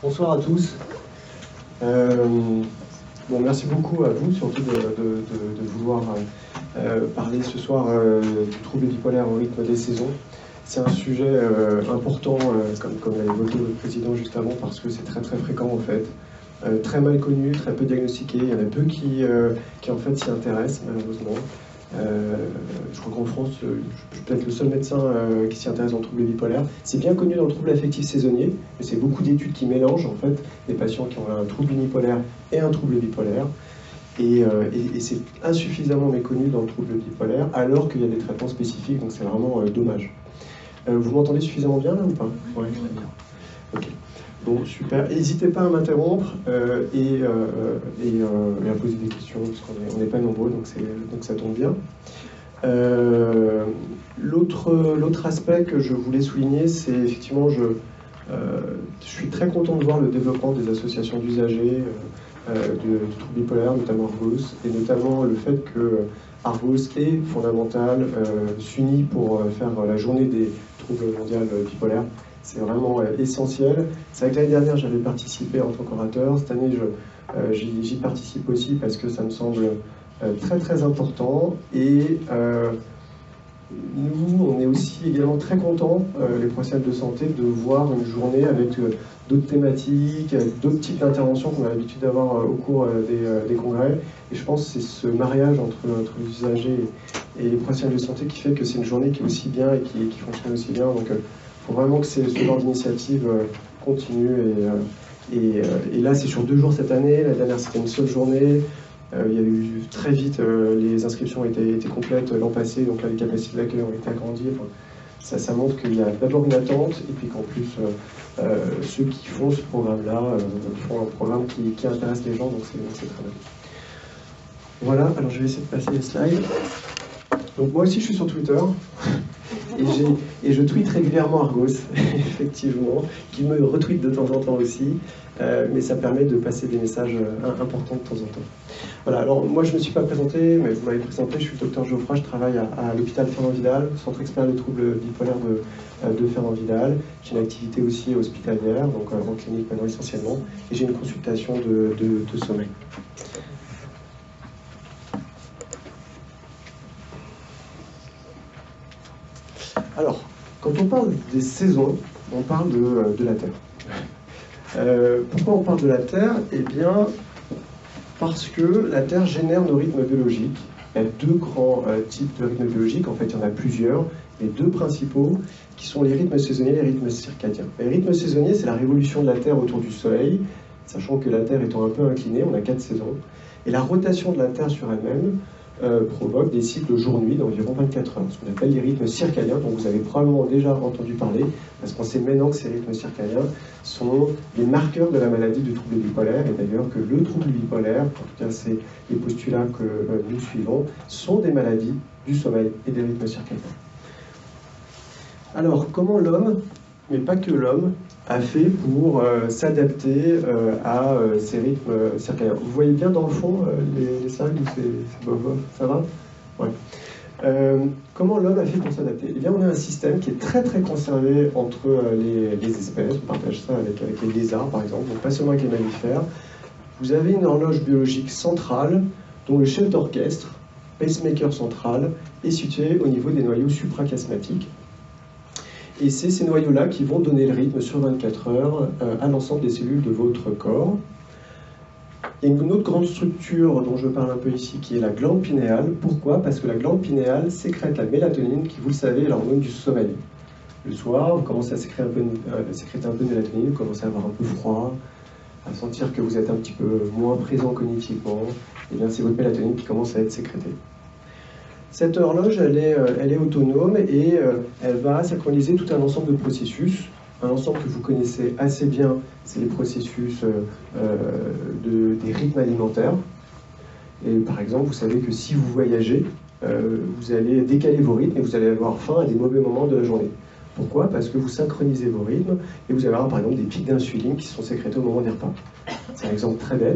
Bonsoir à tous. Merci beaucoup à vous, surtout de vouloir parler ce soir du trouble bipolaire au rythme des saisons. C'est un sujet important, comme l'a évoqué votre président juste avant, parce que c'est très très fréquent en fait. Très mal connu, très peu diagnostiqué. Il y en a peu qui en fait s'y intéressent, malheureusement. Je crois qu'en France, je suis peut-être le seul médecin qui s'y intéresse dans le trouble bipolaire. C'est bien connu dans le trouble affectif saisonnier, mais c'est beaucoup d'études qui mélangent en fait des patients qui ont un trouble unipolaire et un trouble bipolaire. Et c'est insuffisamment méconnu dans le trouble bipolaire, alors qu'il y a des traitements spécifiques, donc c'est vraiment dommage. Vous m'entendez suffisamment bien là ou pas? Oui, très bien. Ok. Bon, super. N'hésitez pas à m'interrompre et à poser des questions, parce qu'on n'est pas nombreux, donc ça tombe bien. L'autre aspect que je voulais souligner, c'est effectivement, je suis très content de voir le développement des associations d'usagers du trouble bipolaire, notamment Argos, et notamment le fait que Argos et Fondamental s'unissent pour faire la journée des troubles mondiaux bipolaires. C'est vraiment essentiel. C'est vrai que l'année dernière, j'avais participé en tant qu'orateur. Cette année, j'y participe aussi parce que ça me semble très très important. Et nous, on est aussi également très contents, les professionnels de santé, de voir une journée avec d'autres thématiques, avec d'autres types d'interventions qu'on a l'habitude d'avoir au cours des congrès. Et je pense que c'est ce mariage entre les usagers et les professionnels de santé qui fait que c'est une journée qui est aussi bien et qui fonctionne aussi bien. Donc, il faut vraiment que ce genre d'initiative continue. Et là, c'est sur 2 jours cette année. La dernière, c'était une seule journée. Il y a eu très vite, les inscriptions étaient complètes l'an passé, donc là, les capacités d'accueil ont été agrandies. Enfin, ça montre qu'il y a d'abord une attente, et puis qu'en plus, ceux qui font ce programme-là font un programme qui intéresse les gens, donc c'est très bien. Voilà, alors je vais essayer de passer les slides. Donc moi aussi, je suis sur Twitter. Et je tweete régulièrement Argos, effectivement, qui me retweet de temps en temps aussi, mais ça permet de passer des messages importants de temps en temps. Voilà, alors moi je ne me suis pas présenté, mais vous m'avez présenté, je suis le docteur Geoffroy, je travaille à l'hôpital Fernand-Vidal, centre expert des troubles bipolaires de Fernand-Vidal. J'ai une activité aussi hospitalière, donc en clinique maintenant essentiellement, et j'ai une consultation de sommeil. Alors, quand on parle des saisons, on parle de la Terre. Pourquoi on parle de la Terre? Eh bien, parce que la Terre génère nos rythmes biologiques. Il y a 2 grands types de rythmes biologiques, en fait il y en a plusieurs, mais 2 principaux, qui sont les rythmes saisonniers et les rythmes circadiens. Les rythmes saisonniers, c'est la révolution de la Terre autour du Soleil, sachant que la Terre étant un peu inclinée, on a 4 saisons, et la rotation de la Terre sur elle-même provoque des cycles jour-nuit d'environ 24 heures, ce qu'on appelle les rythmes circadiens, dont vous avez probablement déjà entendu parler, parce qu'on sait maintenant que ces rythmes circadiens sont des marqueurs de la maladie du trouble bipolaire, et d'ailleurs que le trouble bipolaire, en tout cas c'est les postulats que nous suivons, sont des maladies du sommeil et des rythmes circadiens. Alors, comment l'homme, mais pas que l'homme, a fait pour s'adapter à ces rythmes circadiens? Vous voyez bien dans le fond les slides ou c'est bof, ça va? Ouais. Comment l'homme a fait pour s'adapter? Eh bien, on a un système qui est très très conservé entre les espèces. On partage ça avec les lézards, par exemple, donc pas seulement avec les mammifères. Vous avez une horloge biologique centrale dont le chef d'orchestre, pacemaker central, est situé au niveau des noyaux suprachiasmatiques. Et c'est ces noyaux-là qui vont donner le rythme sur 24 heures à l'ensemble des cellules de votre corps. Il y a une autre grande structure dont je parle un peu ici, qui est la glande pinéale. Pourquoi? Parce que la glande pinéale sécrète la mélatonine, qui, vous le savez, est l'hormone du sommeil. Le soir, vous commencez à sécréter un peu de mélatonine, vous commencez à avoir un peu froid, à sentir que vous êtes un petit peu moins présent cognitivement. Et bien c'est votre mélatonine qui commence à être sécrétée. Cette horloge, elle est autonome et elle va synchroniser tout un ensemble de processus. Un ensemble que vous connaissez assez bien, c'est les processus des rythmes alimentaires. Et par exemple, vous savez que si vous voyagez, vous allez décaler vos rythmes et vous allez avoir faim à des mauvais moments de la journée. Pourquoi? Parce que vous synchronisez vos rythmes et vous allez avoir par exemple des pics d'insuline qui sont sécrétés au moment des repas. C'est un exemple très bête.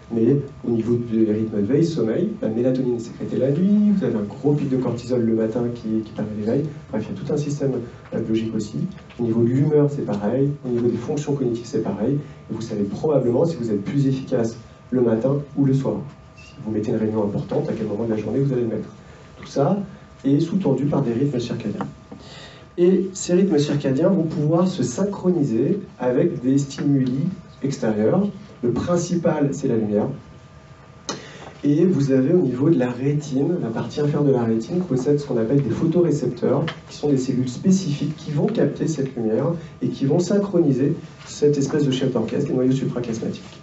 Mais au niveau du rythme de veille, sommeil, la mélatonine est sécrétée la nuit, vous avez un gros pic de cortisol le matin qui permet l'éveil. Bref, il y a tout un système biologique aussi. Au niveau de l'humeur, c'est pareil. Au niveau des fonctions cognitives, c'est pareil. Et vous savez probablement si vous êtes plus efficace le matin ou le soir. Si vous mettez une réunion importante, à quel moment de la journée vous allez le mettre. Tout ça est sous-tendu par des rythmes circadiens. Et ces rythmes circadiens vont pouvoir se synchroniser avec des stimuli extérieurs. Le principal, c'est la lumière. Et vous avez au niveau de la rétine, la partie inférieure de la rétine possède ce qu'on appelle des photorécepteurs, qui sont des cellules spécifiques qui vont capter cette lumière et qui vont synchroniser cette espèce de chef d'orchestre, les noyaux suprachiasmatiques.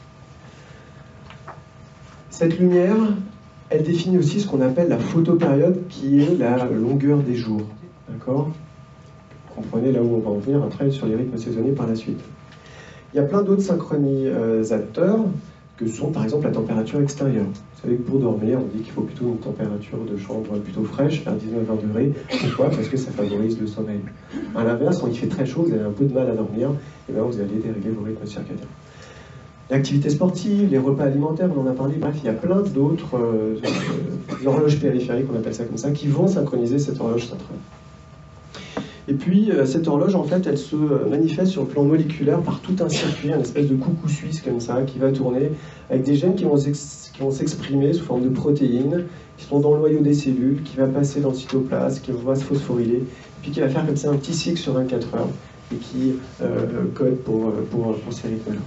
Cette lumière, elle définit aussi ce qu'on appelle la photopériode, qui est la longueur des jours. D'accord ? Vous comprenez là où on va en venir après sur les rythmes saisonniers par la suite. Il y a plein d'autres synchronisateurs que sont par exemple la température extérieure. Vous savez que pour dormir, on dit qu'il faut plutôt une température de chambre plutôt fraîche, vers 19-20 degrés. Pourquoi ? Parce que ça favorise le sommeil. À l'inverse, quand il fait très chaud, vous avez un peu de mal à dormir, et bien vous allez dérégler vos rythmes circadiens. L'activité sportive, les repas alimentaires, on en a parlé, bref, il y a plein d'autres horloges périphériques, on appelle ça comme ça, qui vont synchroniser cette horloge centrale. Et puis, cette horloge, en fait, elle se manifeste sur le plan moléculaire par tout un circuit, une espèce de coucou suisse comme ça, qui va tourner avec des gènes qui vont s'exprimer sous forme de protéines, qui sont dans le noyau des cellules, qui va passer dans le cytoplasme, qui va se phosphoryler, puis qui va faire comme ça un petit cycle sur 24 heures, et qui code pour ces rythmes-là.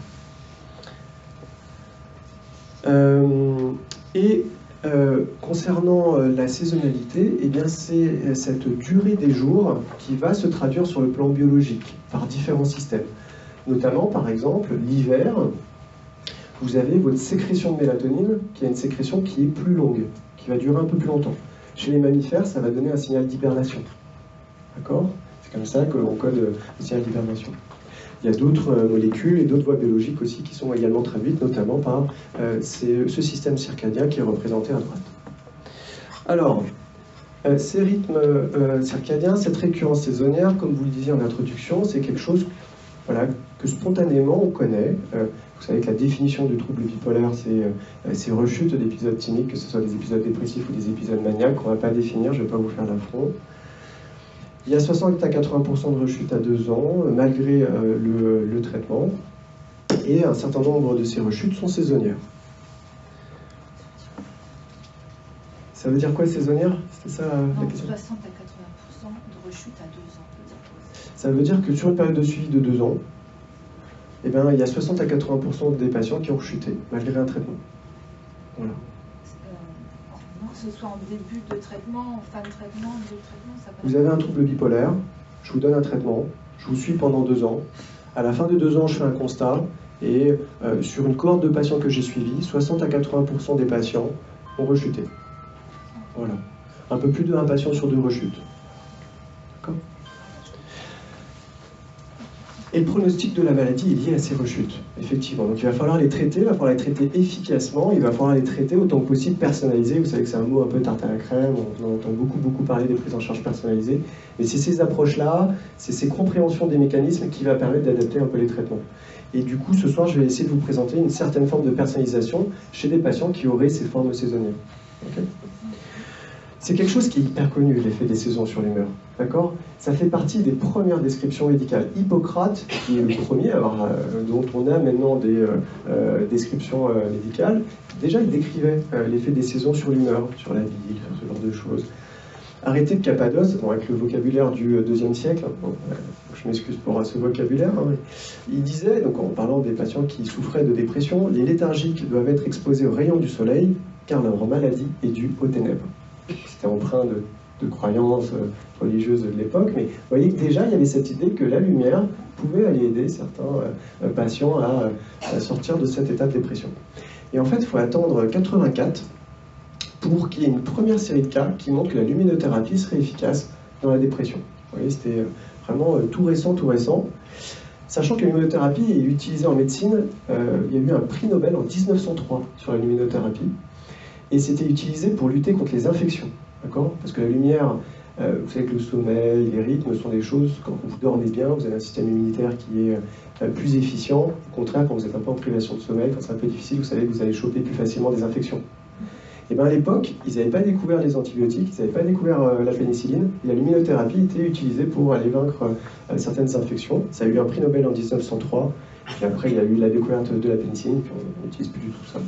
Concernant la saisonnalité, eh bien c'est cette durée des jours qui va se traduire sur le plan biologique par différents systèmes. Notamment, par exemple, l'hiver, vous avez votre sécrétion de mélatonine, qui est une sécrétion qui est plus longue, qui va durer un peu plus longtemps. Chez les mammifères, ça va donner un signal d'hibernation. D'accord ? C'est comme ça qu'on code le signal d'hibernation. Il y a d'autres molécules et d'autres voies biologiques aussi qui sont également traduites, notamment par ce système circadien qui est représenté à droite. Alors, ces rythmes circadiens, cette récurrence saisonnière, comme vous le disiez en introduction, c'est quelque chose que spontanément on connaît. Vous savez que la définition du trouble bipolaire, c'est ces rechutes d'épisodes timiques, que ce soit des épisodes dépressifs ou des épisodes maniaques, qu'on ne va pas définir, je ne vais pas vous faire l'affront. Il y a 60 à 80% de rechutes à 2 ans, malgré le traitement, et un certain nombre de ces rechutes sont saisonnières. Ça veut dire quoi, saisonnière? C'était ça la question? 60 à 80% de rechutes à 2 ans. Ça veut dire que sur une période de suivi de 2 ans, eh bien, il y a 60 à 80% des patients qui ont rechuté, malgré un traitement. Voilà. Que ce soit en début de traitement, en fin de traitement, milieu de traitement, ça peut... Vous avez un trouble bipolaire, je vous donne un traitement, je vous suis pendant 2 ans. À la fin de 2 ans, je fais un constat, et sur une cohorte de patients que j'ai suivis, 60 à 80% des patients ont rechuté. Voilà. Un peu plus d'un patient sur 2 rechute. D'accord ? Et le pronostic de la maladie est lié à ces rechutes, effectivement. Donc il va falloir les traiter, il va falloir les traiter efficacement, il va falloir les traiter autant que possible personnalisés. Vous savez que c'est un mot un peu tarte à la crème, on entend beaucoup parler des prises en charge personnalisées. Mais c'est ces approches-là, c'est ces compréhensions des mécanismes qui va permettre d'adapter un peu les traitements. Et du coup, ce soir, je vais essayer de vous présenter une certaine forme de personnalisation chez des patients qui auraient ces formes saisonnières. Okay ? C'est quelque chose qui est hyper connu, l'effet des saisons sur l'humeur. D'accord ? Ça fait partie des premières descriptions médicales. Hippocrate, qui est le premier, dont on a maintenant des descriptions médicales, déjà il décrivait l'effet des saisons sur l'humeur, sur la vie, sur ce genre de choses. Arrêté de Cappadoce, bon, avec le vocabulaire du IIe siècle, bon, je m'excuse pour ce vocabulaire, hein, il disait, donc en parlant des patients qui souffraient de dépression, les léthargiques doivent être exposés aux rayons du soleil, car leur maladie est due aux ténèbres. C'était empreint de croyances religieuses de l'époque, mais vous voyez que déjà il y avait cette idée que la lumière pouvait aller aider certains patients à sortir de cet état de dépression. Et en fait, il faut attendre 84 pour qu'il y ait une première série de cas qui montrent que la luminothérapie serait efficace dans la dépression. Vous voyez, c'était vraiment tout récent. Sachant que la luminothérapie est utilisée en médecine, il y a eu un prix Nobel en 1903 sur la luminothérapie, et c'était utilisé pour lutter contre les infections, d'accord ? Parce que la lumière Vous savez que le sommeil, les rythmes sont des choses, quand vous dormez bien, vous avez un système immunitaire qui est plus efficient. Au contraire, quand vous êtes un peu en privation de sommeil, quand c'est un peu difficile, vous savez que vous allez choper plus facilement des infections. Et bien à l'époque, ils n'avaient pas découvert les antibiotiques, ils n'avaient pas découvert la pénicilline, et la luminothérapie était utilisée pour aller vaincre certaines infections. Ça a eu un prix Nobel en 1903, et après il y a eu la découverte de la pénicilline, puis on n'utilise plus du tout ça.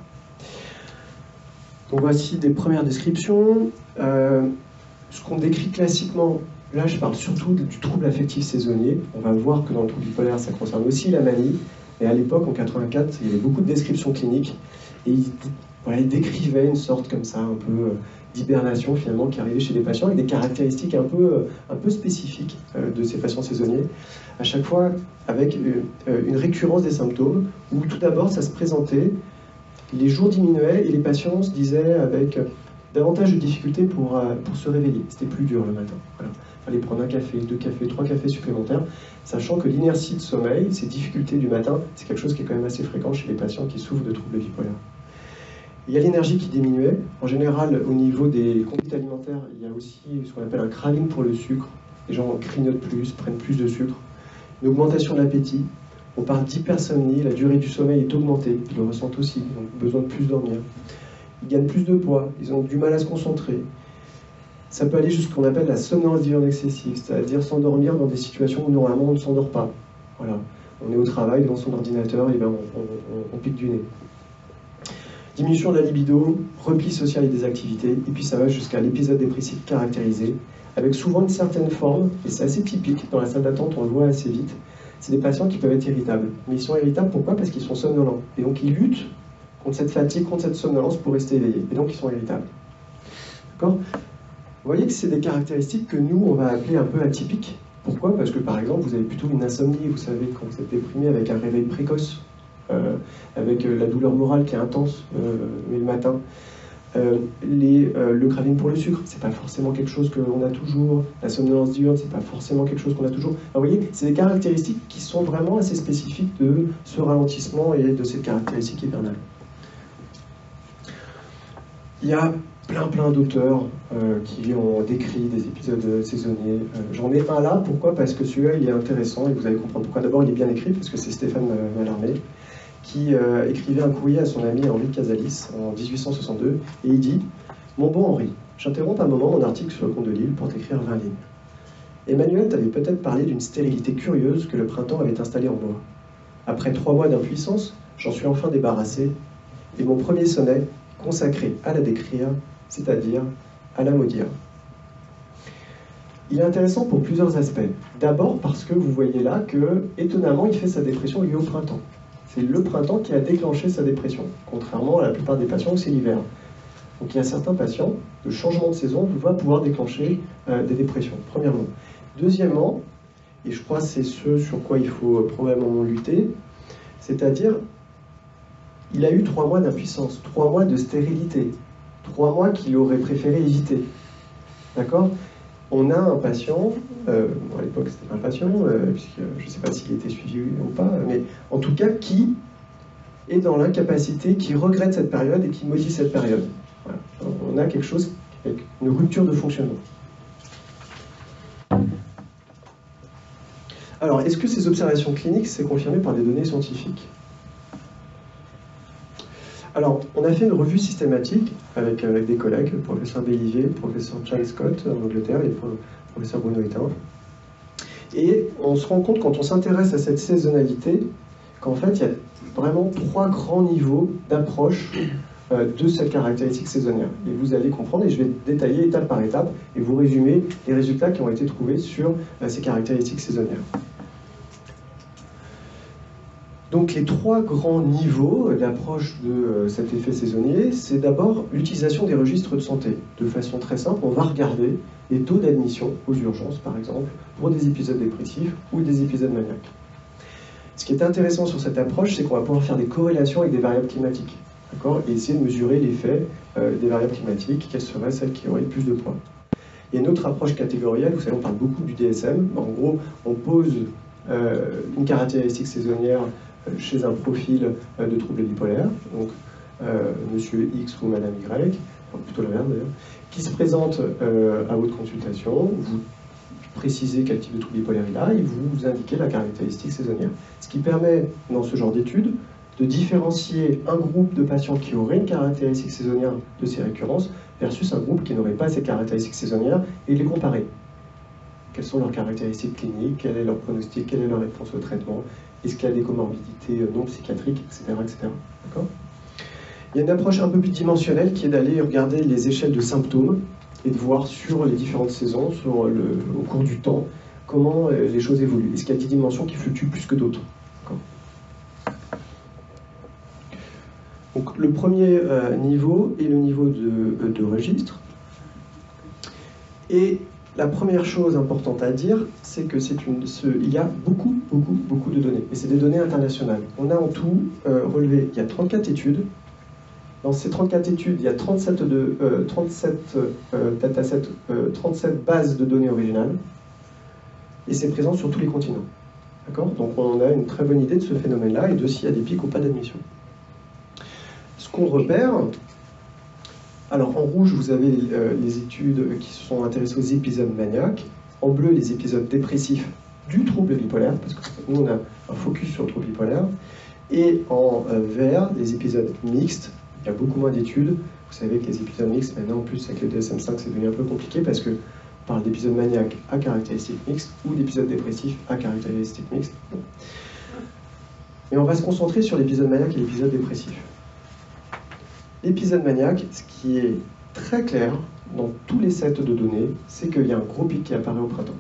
Donc voici des premières descriptions. Ce qu'on décrit classiquement, là je parle surtout du trouble affectif saisonnier. On va voir que dans le trouble bipolaire, ça concerne aussi la manie. Et à l'époque, en 84, il y avait beaucoup de descriptions cliniques. Et il décrivait une sorte comme ça, un peu d'hibernation finalement, qui arrivait chez les patients, avec des caractéristiques un peu spécifiques de ces patients saisonniers. À chaque fois, avec une récurrence des symptômes, où tout d'abord, ça se présentait, les jours diminuaient et les patients se disaient avec davantage de difficultés pour se réveiller. C'était plus dur le matin. Voilà. Il fallait prendre un café, 2 cafés, 3 cafés supplémentaires, sachant que l'inertie de sommeil, ces difficultés du matin, c'est quelque chose qui est quand même assez fréquent chez les patients qui souffrent de troubles bipolaires. Il y a l'énergie qui diminuait. En général, au niveau des conduites alimentaires, il y a aussi ce qu'on appelle un craving pour le sucre. Les gens grignotent plus, prennent plus de sucre. Une augmentation de l'appétit. On parle d'hypersomnie, la durée du sommeil est augmentée. Ils le ressentent aussi, ils ont besoin de plus dormir. Ils gagnent plus de poids, ils ont du mal à se concentrer. Ça peut aller jusqu'à ce qu'on appelle la somnolence diurne excessive, c'est-à-dire s'endormir dans des situations où normalement on ne s'endort pas. Voilà. On est au travail, devant son ordinateur, et ben on pique du nez. Diminution de la libido, repli social et des activités, et puis ça va jusqu'à l'épisode dépressif caractérisé, avec souvent une certaine forme, et c'est assez typique, dans la salle d'attente on le voit assez vite, c'est des patients qui peuvent être irritables. Mais ils sont irritables pourquoi? Parce qu'ils sont somnolents. Et donc ils luttent contre cette fatigue, contre cette somnolence pour rester éveillés. Et donc ils sont irritables. D'accord? Vous voyez que c'est des caractéristiques que nous, on va appeler un peu atypiques. Pourquoi? Parce que par exemple, vous avez plutôt une insomnie, vous savez, quand vous êtes déprimé avec un réveil précoce, avec la douleur morale qui est intense le matin. Le craving pour le sucre, c'est pas forcément quelque chose qu'on a toujours. La somnolence diurne, c'est pas forcément quelque chose qu'on a toujours. Alors, vous voyez, c'est des caractéristiques qui sont vraiment assez spécifiques de ce ralentissement et de cette caractéristique hivernale. Il y a plein d'auteurs qui ont décrit des épisodes saisonniers. J'en ai un là, pourquoi? Parce que celui-là, il est intéressant et vous allez comprendre pourquoi. D'abord, il est bien écrit, parce que c'est Stéphane Mallarmé qui écrivait un courrier à son ami Henri de Casalis en 1862, et il dit « Mon bon Henri, j'interromps un moment mon article sur le comte de Lille pour t'écrire 20 lignes. Emmanuel t'avait peut-être parlé d'une stérilité curieuse que le printemps avait installée en moi. Après 3 mois d'impuissance, j'en suis enfin débarrassé, et mon premier sonnet, consacré à la décrire, c'est-à-dire à la maudire. » Il est intéressant pour plusieurs aspects. D'abord parce que vous voyez là que, étonnamment, il fait sa dépression liée au printemps. C'est le printemps qui a déclenché sa dépression, contrairement à la plupart des patients où c'est l'hiver. Donc il y a certains patients, le changement de saison va pouvoir déclencher des dépressions, premièrement. Deuxièmement, et je crois que c'est ce sur quoi il faut probablement lutter, c'est-à-dire, il a eu 3 mois d'impuissance, 3 mois de stérilité, 3 mois qu'il aurait préféré éviter. D'accord? On a un patient, à l'époque c'était un patient, puisque je ne sais pas s'il était suivi ou pas, mais en tout cas qui est dans l'incapacité, qui regrette cette période et qui maudit cette période. Voilà. On a quelque chose avec une rupture de fonctionnement. Alors, est-ce que ces observations cliniques, c'est confirmé par des données scientifiques? Alors, on a fait une revue systématique avec des collègues, le professeur Bellivier, le professeur Charles Scott en Angleterre et le professeur Bruno Étain. Et on se rend compte, quand on s'intéresse à cette saisonnalité, qu'en fait, il y a vraiment 3 grands niveaux d'approche de cette caractéristique saisonnière. Et vous allez comprendre, et je vais détailler étape par étape, et vous résumer les résultats qui ont été trouvés sur ces caractéristiques saisonnières. Donc les 3 grands niveaux d'approche de cet effet saisonnier, c'est d'abord l'utilisation des registres de santé. De façon très simple, on va regarder les taux d'admission aux urgences, par exemple, pour des épisodes dépressifs ou des épisodes maniaques. Ce qui est intéressant sur cette approche, c'est qu'on va pouvoir faire des corrélations avec des variables climatiques, et essayer de mesurer l'effet des variables climatiques, quelles seraient celles qui auraient le plus de poids. Il y a une autre approche catégorielle, vous savez, on parle beaucoup du DSM. En gros, on pose une caractéristique saisonnière chez un profil de trouble bipolaire, donc monsieur X ou madame Y, enfin plutôt l'inverse d'ailleurs, qui se présente à votre consultation, vous précisez quel type de trouble bipolaire il a, et vous indiquez la caractéristique saisonnière. Ce qui permet, dans ce genre d'études, de différencier un groupe de patients qui auraient une caractéristique saisonnière de ces récurrences versus un groupe qui n'aurait pas ces caractéristiques saisonnières et les comparer. Quelles sont leurs caractéristiques cliniques, quel est leur pronostic, quelle est leur réponse au traitement, est-ce qu'il y a des comorbidités non psychiatriques, etc. etc. D'accord ? Il y a une approche un peu plus dimensionnelle qui est d'aller regarder les échelles de symptômes et de voir sur les différentes saisons, au cours du temps, comment les choses évoluent. Est-ce qu'il y a des dimensions qui fluctuent plus que d'autres ? Donc, le premier niveau est le niveau de registre. Et la première chose importante à dire, c'est que il y a beaucoup de données. Et c'est des données internationales. On a en tout relevé, il y a 34 études. Dans ces 34 études, il y a 37 datasets, 37 bases de données originales. Et c'est présent sur tous les continents. D'accord ? Donc on a une très bonne idée de ce phénomène-là et de s'il y a des pics ou pas d'admission. Ce qu'on repère, alors en rouge, vous avez les études qui se sont intéressées aux épisodes maniaques. En bleu, les épisodes dépressifs du trouble bipolaire, parce que nous, on a un focus sur le trouble bipolaire. Et en vert, les épisodes mixtes. Il y a beaucoup moins d'études. Vous savez que les épisodes mixtes, maintenant, en plus, avec le DSM-5, c'est devenu un peu compliqué parce qu'on parle d'épisodes maniaques à caractéristiques mixtes ou d'épisodes dépressifs à caractéristiques mixtes. Mais on va se concentrer sur l'épisode maniaque et l'épisode dépressif. L'épisode maniaque, ce qui est très clair dans tous les sets de données, c'est qu'il y a un gros pic qui apparaît au printemps.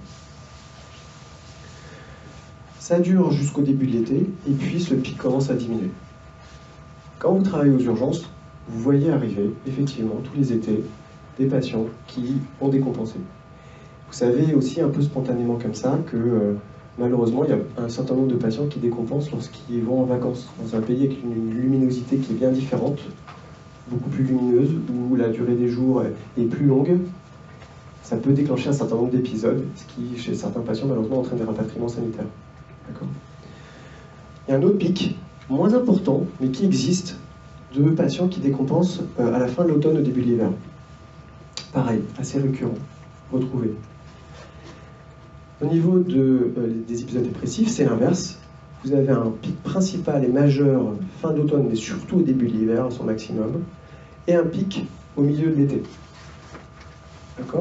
Ça dure jusqu'au début de l'été, et puis ce pic commence à diminuer. Quand vous travaillez aux urgences, vous voyez arriver, effectivement, tous les étés, des patients qui ont décompensé. Vous savez aussi un peu spontanément comme ça que malheureusement, il y a un certain nombre de patients qui décompensent lorsqu'ils vont en vacances dans un pays avec une luminosité qui est bien différente, beaucoup plus lumineuse, où la durée des jours est plus longue. Ça peut déclencher un certain nombre d'épisodes, ce qui, chez certains patients, malheureusement, entraîne des rapatriements sanitaires. D'accord ? Il y a un autre pic, moins important, mais qui existe, de patients qui décompensent à la fin de l'automne, au début de l'hiver. Pareil, assez récurrent, retrouvé. Au niveau des épisodes dépressifs, c'est l'inverse. Vous avez un pic principal et majeur fin d'automne, mais surtout au début de l'hiver, à son maximum, et un pic au milieu de l'été. D'accord ?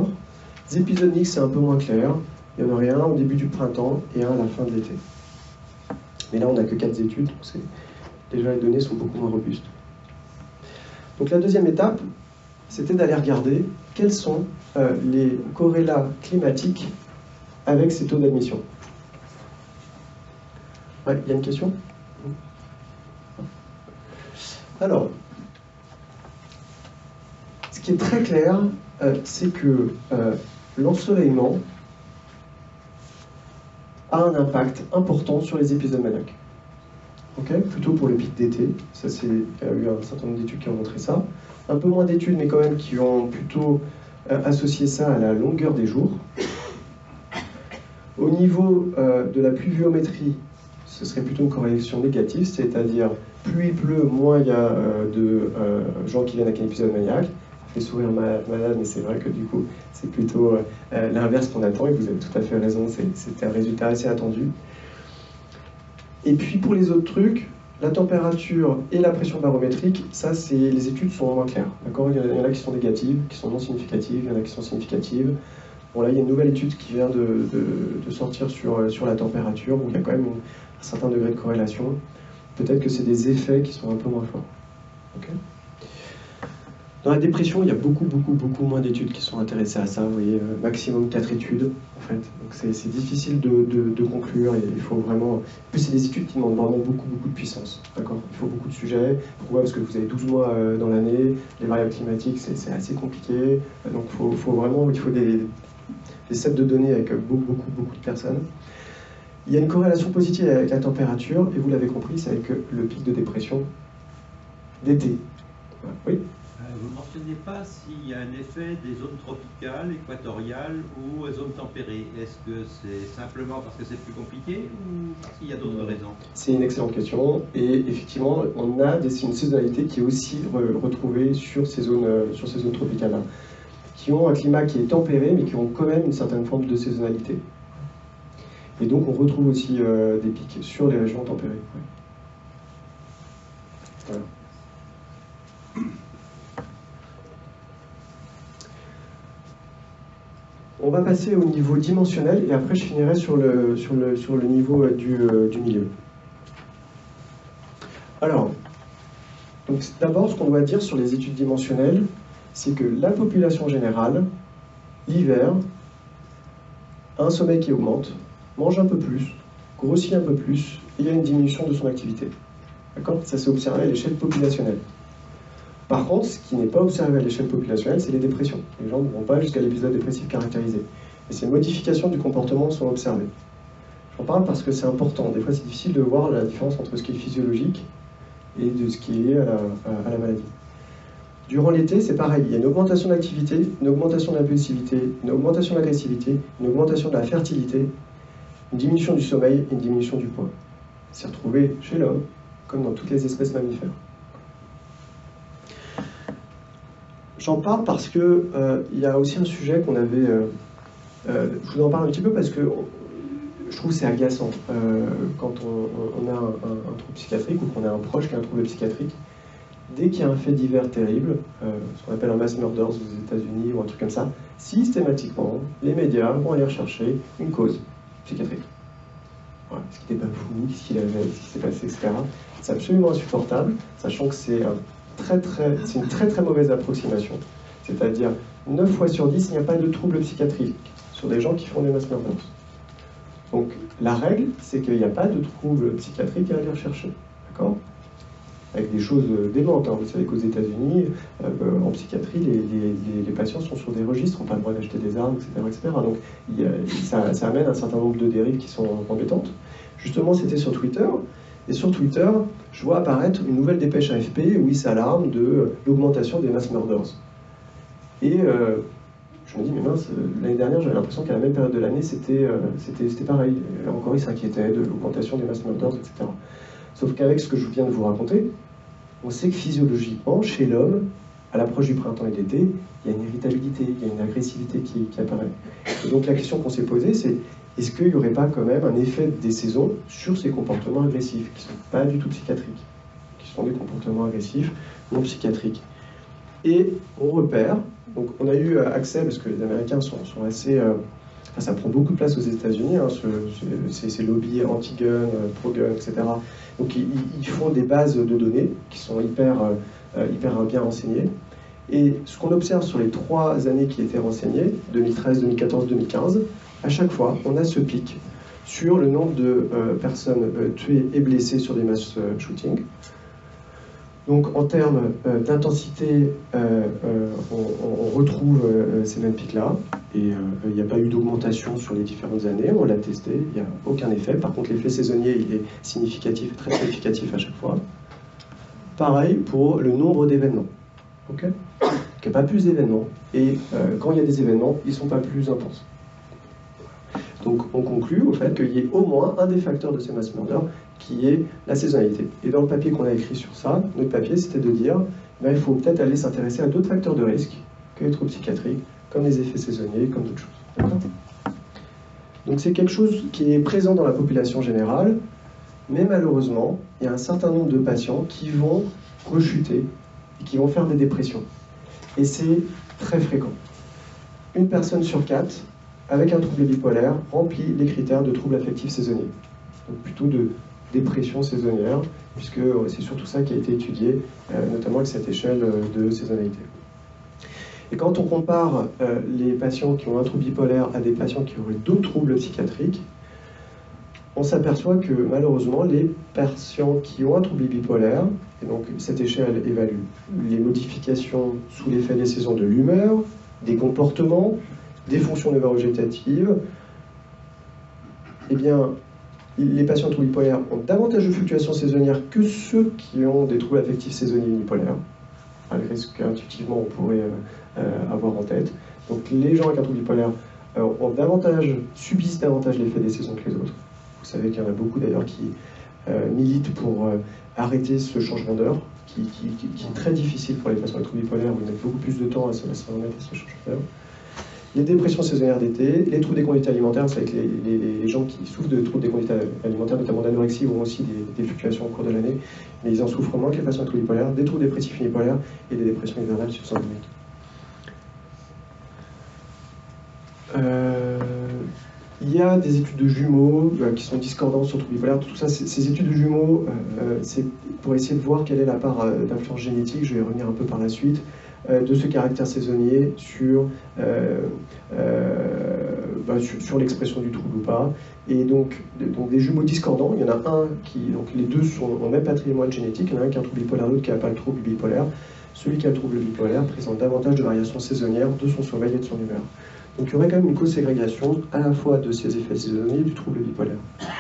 Les épisodes mixtes, c'est un peu moins clair. Il y en aurait un au début du printemps et un à la fin de l'été. Mais là, on n'a que 4 études, donc déjà les données sont beaucoup moins robustes. Donc la deuxième étape, c'était d'aller regarder quels sont les corrélats climatiques avec ces taux d'admission. Ouais, il y a une question ? Alors, ce qui est très clair, c'est que l'ensoleillement a un impact important sur les épisodes maniaques. Okay, plutôt pour le pic d'été, il y a eu un certain nombre d'études qui ont montré ça. Un peu moins d'études, mais quand même, qui ont plutôt associé ça à la longueur des jours. Au niveau de la pluviométrie, ce serait plutôt une corrélation négative, c'est-à-dire plus il pleut, moins il y a de gens qui viennent avec un épisode maniaque. Ça fait sourire malade, mais c'est vrai que du coup, c'est plutôt l'inverse qu'on attend, et vous avez tout à fait raison, c'était un résultat assez attendu. Et puis pour les autres trucs, la température et la pression barométrique, ça, les études sont moins claires. D'accord ? Il y en a qui sont négatives, qui sont non significatives, il y en a qui sont significatives. Bon, là, il y a une nouvelle étude qui vient de sortir sur la température, où il y a quand même un certain degré de corrélation. Peut-être que c'est des effets qui sont un peu moins forts. Okay ? Dans la dépression, il y a beaucoup moins d'études qui sont intéressées à ça. Vous voyez, maximum 4 études, en fait. Donc c'est difficile de conclure, et il faut vraiment... En plus, c'est des études qui demandent vraiment beaucoup de puissance. D'accord ? Il faut beaucoup de sujets. Pourquoi ? Parce que vous avez 12 mois dans l'année, les variables climatiques, c'est assez compliqué. Donc il faut des sets de données avec beaucoup de personnes. Il y a une corrélation positive avec la température, et vous l'avez compris, c'est avec le pic de dépression d'été. Voilà. Oui ? Vous ne mentionnez pas s'il y a un effet des zones tropicales, équatoriales ou zones tempérées. Est-ce que c'est simplement parce que c'est plus compliqué ou parce qu'il y a d'autres raisons? C'est une excellente question. Et effectivement, on a une saisonnalité qui est aussi retrouvée sur ces zones tropicales-là, qui ont un climat qui est tempéré, mais qui ont quand même une certaine forme de saisonnalité. Et donc, on retrouve aussi des pics sur les régions tempérées. Ouais. Voilà. On va passer au niveau dimensionnel et après je finirai sur le niveau du milieu. Alors, d'abord ce qu'on doit dire sur les études dimensionnelles, c'est que la population générale, l'hiver, a un sommeil qui augmente, mange un peu plus, grossit un peu plus, et il y a une diminution de son activité. D'accord? Ça s'est observé à l'échelle populationnelle. Par contre, ce qui n'est pas observé à l'échelle populationnelle, c'est les dépressions. Les gens ne vont pas jusqu'à l'épisode dépressif caractérisé. Et ces modifications du comportement sont observées. J'en parle parce que c'est important. Des fois, c'est difficile de voir la différence entre ce qui est physiologique et de ce qui est lié à la maladie. Durant l'été, c'est pareil. Il y a une augmentation d'activité, une augmentation de l'impulsivité, une augmentation de l'agressivité, une augmentation de la fertilité, une diminution du sommeil et une diminution du poids. C'est retrouvé chez l'homme, comme dans toutes les espèces mammifères. J'en parle parce que il y a aussi un sujet qu'on avait... je vous en parle un petit peu parce que je trouve que c'est agaçant quand on a un trouble psychiatrique ou qu'on a un proche qui a un trouble psychiatrique. Dès qu'il y a un fait divers terrible, ce qu'on appelle un mass murder aux États-Unis ou un truc comme ça, systématiquement, les médias vont aller rechercher une cause psychiatrique. Voilà. Est-ce qu'il n'était pas fou, qu'est-ce qu'il avait, ce qui s'est passé, etc. C'est absolument insupportable, sachant que c'est une très très mauvaise approximation. C'est-à-dire, 9 fois sur 10, il n'y a pas de trouble psychiatrique sur des gens qui font des mass murders. Donc, la règle, c'est qu'il n'y a pas de trouble psychiatrique à aller rechercher. D'accord? Avec des choses démentes. Hein. Vous savez qu'aux États-Unis, en psychiatrie, les patients sont sur des registres, n'ont pas le droit d'acheter des armes, etc. Donc, ça amène un certain nombre de dérives qui sont embêtantes. Justement, c'était sur Twitter. Et sur Twitter, je vois apparaître une nouvelle dépêche AFP où ils s'alarment de l'augmentation des mass murders. Et je me dis, mais mince, l'année dernière, j'avais l'impression qu'à la même période de l'année, c'était pareil. Et là encore, ils s'inquiétaient de l'augmentation des mass murders, etc. Sauf qu'avec ce que je viens de vous raconter, on sait que physiologiquement, chez l'homme, à l'approche du printemps et de l'été, il y a une irritabilité, il y a une agressivité qui apparaît. Et donc la question qu'on s'est posée, c'est est-ce qu'il n'y aurait pas quand même un effet des saisons sur ces comportements agressifs, qui ne sont pas du tout psychiatriques, qui sont des comportements agressifs non psychiatriques. Et on repère, donc on a eu accès, parce que les Américains sont assez... enfin, ça prend beaucoup de place aux États-Unis, hein, ces lobbies anti-gun, pro-gun, etc. Donc ils font des bases de données qui sont hyper bien renseignées. Et ce qu'on observe sur les 3 années qui étaient renseignées, 2013, 2014, 2015, à chaque fois, on a ce pic sur le nombre de personnes tuées et blessées sur des mass shootings. Donc en termes d'intensité, on retrouve ces mêmes pics-là, et il n'y a pas eu d'augmentation sur les différentes années, on l'a testé, il n'y a aucun effet. Par contre, l'effet saisonnier, il est significatif, très significatif à chaque fois. Pareil pour le nombre d'événements. Okay, il n'y a pas plus d'événements, et quand il y a des événements, ils ne sont pas plus intenses. Donc on conclut au fait qu'il y ait au moins un des facteurs de ces mass murders qui est la saisonnalité. Et dans le papier qu'on a écrit sur ça, notre papier, c'était de dire il faut peut-être aller s'intéresser à d'autres facteurs de risque que les troubles psychiatriques, comme les effets saisonniers, comme d'autres choses. Donc c'est quelque chose qui est présent dans la population générale, mais malheureusement, il y a un certain nombre de patients qui vont rechuter et qui vont faire des dépressions. Et c'est très fréquent. 1 personne sur 4 avec un trouble bipolaire remplit les critères de troubles affectifs saisonniers. Donc plutôt de dépression saisonnière, puisque c'est surtout ça qui a été étudié, notamment avec cette échelle de saisonnalité. Et quand on compare les patients qui ont un trouble bipolaire à des patients qui auraient d'autres troubles psychiatriques, on s'aperçoit que malheureusement, les patients qui ont un trouble bipolaire, et donc cette échelle évalue les modifications sous l'effet des saisons de l'humeur, des comportements, des fonctions neurovégétatives, eh bien, les patients troubles bipolaires ont davantage de fluctuations saisonnières que ceux qui ont des troubles affectifs saisonniers unipolaires. malgré ce qu'intuitivement on pourrait avoir en tête. Donc les gens avec un trouble bipolaire subissent davantage l'effet des saisons que les autres. Vous savez qu'il y en a beaucoup d'ailleurs qui militent pour arrêter ce changement d'heure, qui est très difficile pour les patients avec trouble bipolaire, où ils mettent beaucoup plus de temps à se remettre à ce changement d'heure. Les dépressions saisonnières d'été, les troubles des conduites alimentaires, c'est que les gens qui souffrent de troubles des conduites alimentaires, notamment d'anorexie, ont aussi des fluctuations au cours de l'année, mais ils en souffrent moins que les patients avec troubles bipolaires, des troubles dépressifs unipolaires et des dépressions hivernales subsyndromiques. Il y a des études de jumeaux qui sont discordantes sur le trouble bipolaire. Tout ça, ces études de jumeaux, c'est pour essayer de voir quelle est la part d'influence génétique, je vais y revenir un peu par la suite, de ce caractère saisonnier sur l'expression du trouble ou pas. Et donc des jumeaux discordants, il y en a un qui, donc les deux ont le même patrimoine génétique, il y en a un qui a un trouble bipolaire, l'autre qui n'a pas le trouble bipolaire. Celui qui a le trouble bipolaire présente davantage de variations saisonnières de son sommeil et de son humeur. Donc il y aurait quand même une co-ségrégation à la fois de ces effets saisonniers et du trouble bipolaire.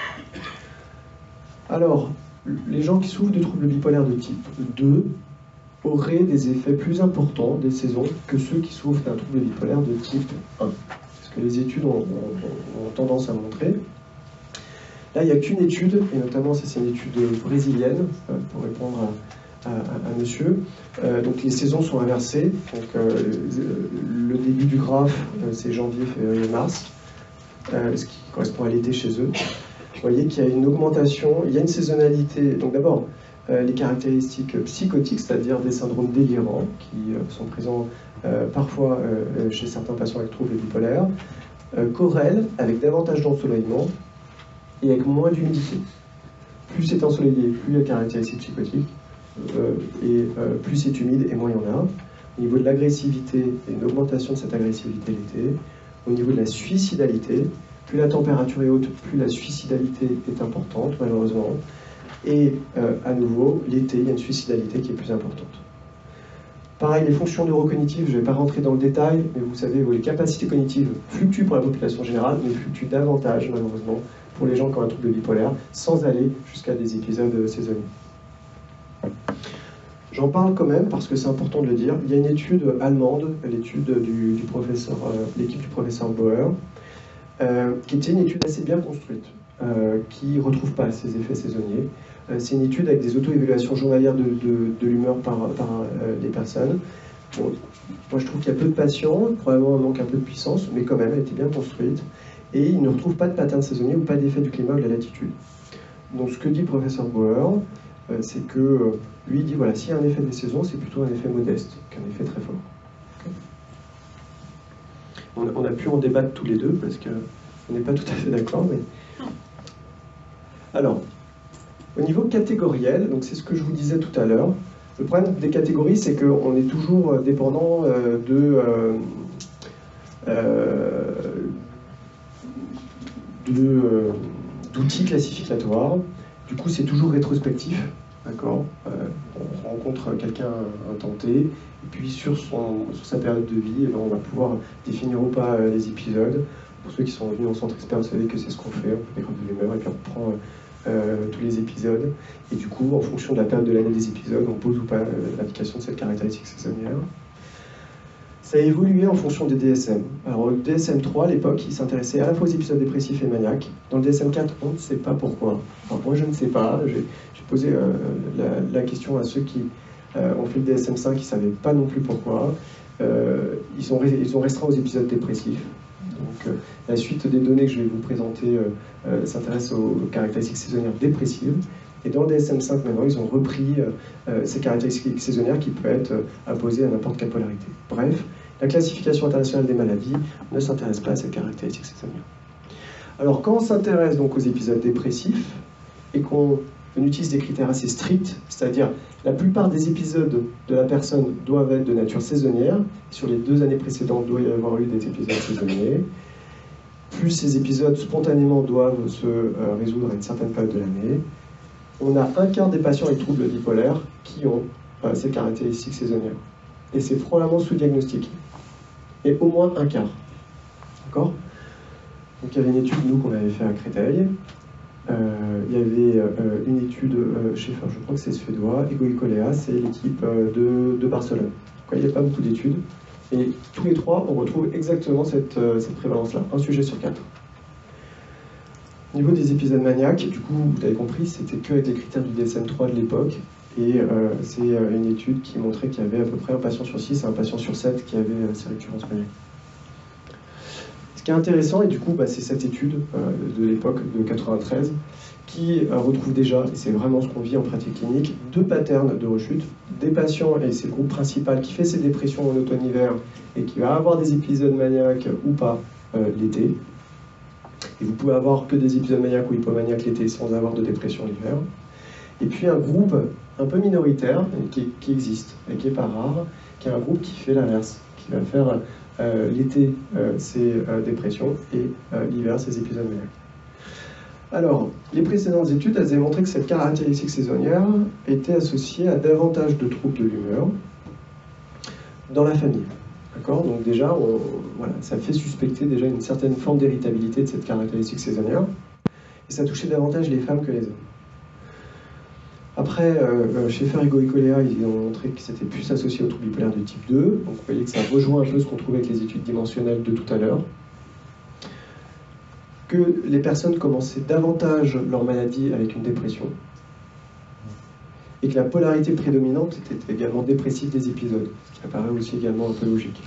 Alors, les gens qui souffrent de troubles bipolaires de type 2 auraient des effets plus importants des saisons que ceux qui souffrent d'un trouble bipolaire de type 1. C'est ce que les études ont tendance à montrer. Là, il n'y a qu'une étude, et notamment c'est une étude brésilienne, pour répondre à monsieur. Donc les saisons sont inversées. Donc, le début du graphe, c'est janvier, février, mars, ce qui correspond à l'été chez eux. Vous voyez qu'il y a une augmentation, il y a une saisonnalité. Donc d'abord, les caractéristiques psychotiques, c'est-à-dire des syndromes délirants, qui sont présents parfois chez certains patients avec troubles bipolaires, corrèlent avec davantage d'ensoleillement et avec moins d'humidité. Plus c'est ensoleillé, plus il y a de caractéristiques psychotiques, et plus c'est humide et moins il y en a. Au niveau de l'agressivité, il y a une augmentation de cette agressivité l'été. Au niveau de la suicidalité, plus la température est haute, plus la suicidalité est importante, malheureusement. Et à nouveau, l'été, il y a une suicidalité qui est plus importante. Pareil, les fonctions neurocognitives, je ne vais pas rentrer dans le détail, mais vous savez, les capacités cognitives fluctuent pour la population générale, mais fluctuent davantage, malheureusement, pour les gens qui ont un trouble bipolaire, sans aller jusqu'à des épisodes saisonniers. J'en parle quand même parce que c'est important de le dire. Il y a une étude allemande, l'étude du professeur, l'équipe du professeur Bauer, qui était une étude assez bien construite, qui ne retrouve pas ces effets saisonniers. C'est une étude avec des auto-évaluations journalières de l'humeur par les personnes. Bon, moi, je trouve qu'il y a peu de patients, probablement un manque un peu de puissance, mais quand même, elle était bien construite. Et il ne retrouve pas de pattern saisonnier ou pas d'effet du climat ou de la latitude. Donc, ce que dit le professeur Bauer, c'est que lui dit, voilà, s'il y a un effet des saisons, c'est plutôt un effet modeste qu'un effet très fort. Okay. On a pu en débattre tous les deux, parce qu'on n'est pas tout à fait d'accord, mais... Alors, au niveau catégoriel, donc c'est ce que je vous disais tout à l'heure, le problème des catégories, c'est qu'on est toujours dépendant d'outils classificatoires. Du coup, c'est toujours rétrospectif, d'accord. On rencontre quelqu'un intenté, et puis sur sa période de vie, on va pouvoir définir ou pas les épisodes. Pour ceux qui sont venus en centre expert, vous savez que c'est ce qu'on fait, on fait des graphes de l'humeur, et puis on prend tous les épisodes, et du coup, en fonction de la période de l'année des épisodes, on pose ou pas l'application de cette caractéristique saisonnière. Ça a évolué en fonction des DSM. Alors, le DSM-3, à l'époque, il s'intéressait à la fois aux épisodes dépressifs et maniaques. Dans le DSM-4, on ne sait pas pourquoi. Enfin, moi, je ne sais pas. J'ai posé la question à ceux qui ont fait le DSM-5, qui ne savaient pas non plus pourquoi. Ils ont restreint aux épisodes dépressifs. Donc, la suite des données que je vais vous présenter s'intéresse aux caractéristiques saisonnières dépressives. Et dans le DSM-5, maintenant, ils ont repris ces caractéristiques saisonnières qui peuvent être apposées à n'importe quelle polarité. Bref, la classification internationale des maladies ne s'intéresse pas à ces caractéristiques saisonnières. Alors, quand on s'intéresse donc aux épisodes dépressifs et qu'on utilise des critères assez stricts, c'est-à-dire la plupart des épisodes de la personne doivent être de nature saisonnière, sur les 2 années précédentes, il doit y avoir eu des épisodes saisonniers, plus ces épisodes spontanément doivent se résoudre à une certaine période de l'année, on a un quart des patients avec troubles bipolaires qui ont ces caractéristiques saisonnières. Et c'est probablement sous-diagnostiqué. Et au moins un quart. D'accord ? Donc il y avait une étude, nous, qu'on avait fait à Créteil. il y avait une étude chez, je crois que c'est suédois, Egoikolea, c'est l'équipe de Barcelone. Donc, il n'y a pas beaucoup d'études. Et tous les trois, on retrouve exactement cette prévalence-là, un sujet sur 4. Au niveau des épisodes maniaques, du coup, vous avez compris, c'était que avec les critères du DSM-3 de l'époque. Et c'est une étude qui montrait qu'il y avait à peu près un patient sur 6 et un patient sur 7 qui avait ces récurrences maniaques. Ce qui est intéressant, et du coup, c'est cette étude de l'époque de 93 qui retrouve déjà, et c'est vraiment ce qu'on vit en pratique clinique, 2 patterns de rechute. Des patients, et c'est le groupe principal qui fait ses dépressions en automne-hiver et qui va avoir des épisodes maniaques ou pas l'été. Et vous pouvez avoir que des épisodes maniaques ou hypomaniaques l'été sans avoir de dépression l'hiver. Et puis un groupe un peu minoritaire, qui existe, et qui n'est pas rare, qui est un groupe qui fait l'inverse, qui va faire l'été ses dépressions et l'hiver ses épisodes maniaques. Alors, les précédentes études, elles avaient montré que cette caractéristique saisonnière était associée à davantage de troubles de l'humeur dans la famille. D'accord ? Donc déjà, voilà, ça fait suspecter déjà une certaine forme d'héritabilité de cette caractéristique saisonnière, et ça touchait davantage les femmes que les hommes. Après, chez Schaeffer et Egoikolea, ils ont montré que c'était plus associé au trouble bipolaire de type 2, donc vous voyez que ça rejoint un peu ce qu'on trouvait avec les études dimensionnelles de tout à l'heure. Que les personnes commençaient davantage leur maladie avec une dépression, et que la polarité prédominante était également dépressive des épisodes, ce qui apparaît aussi également un peu logique.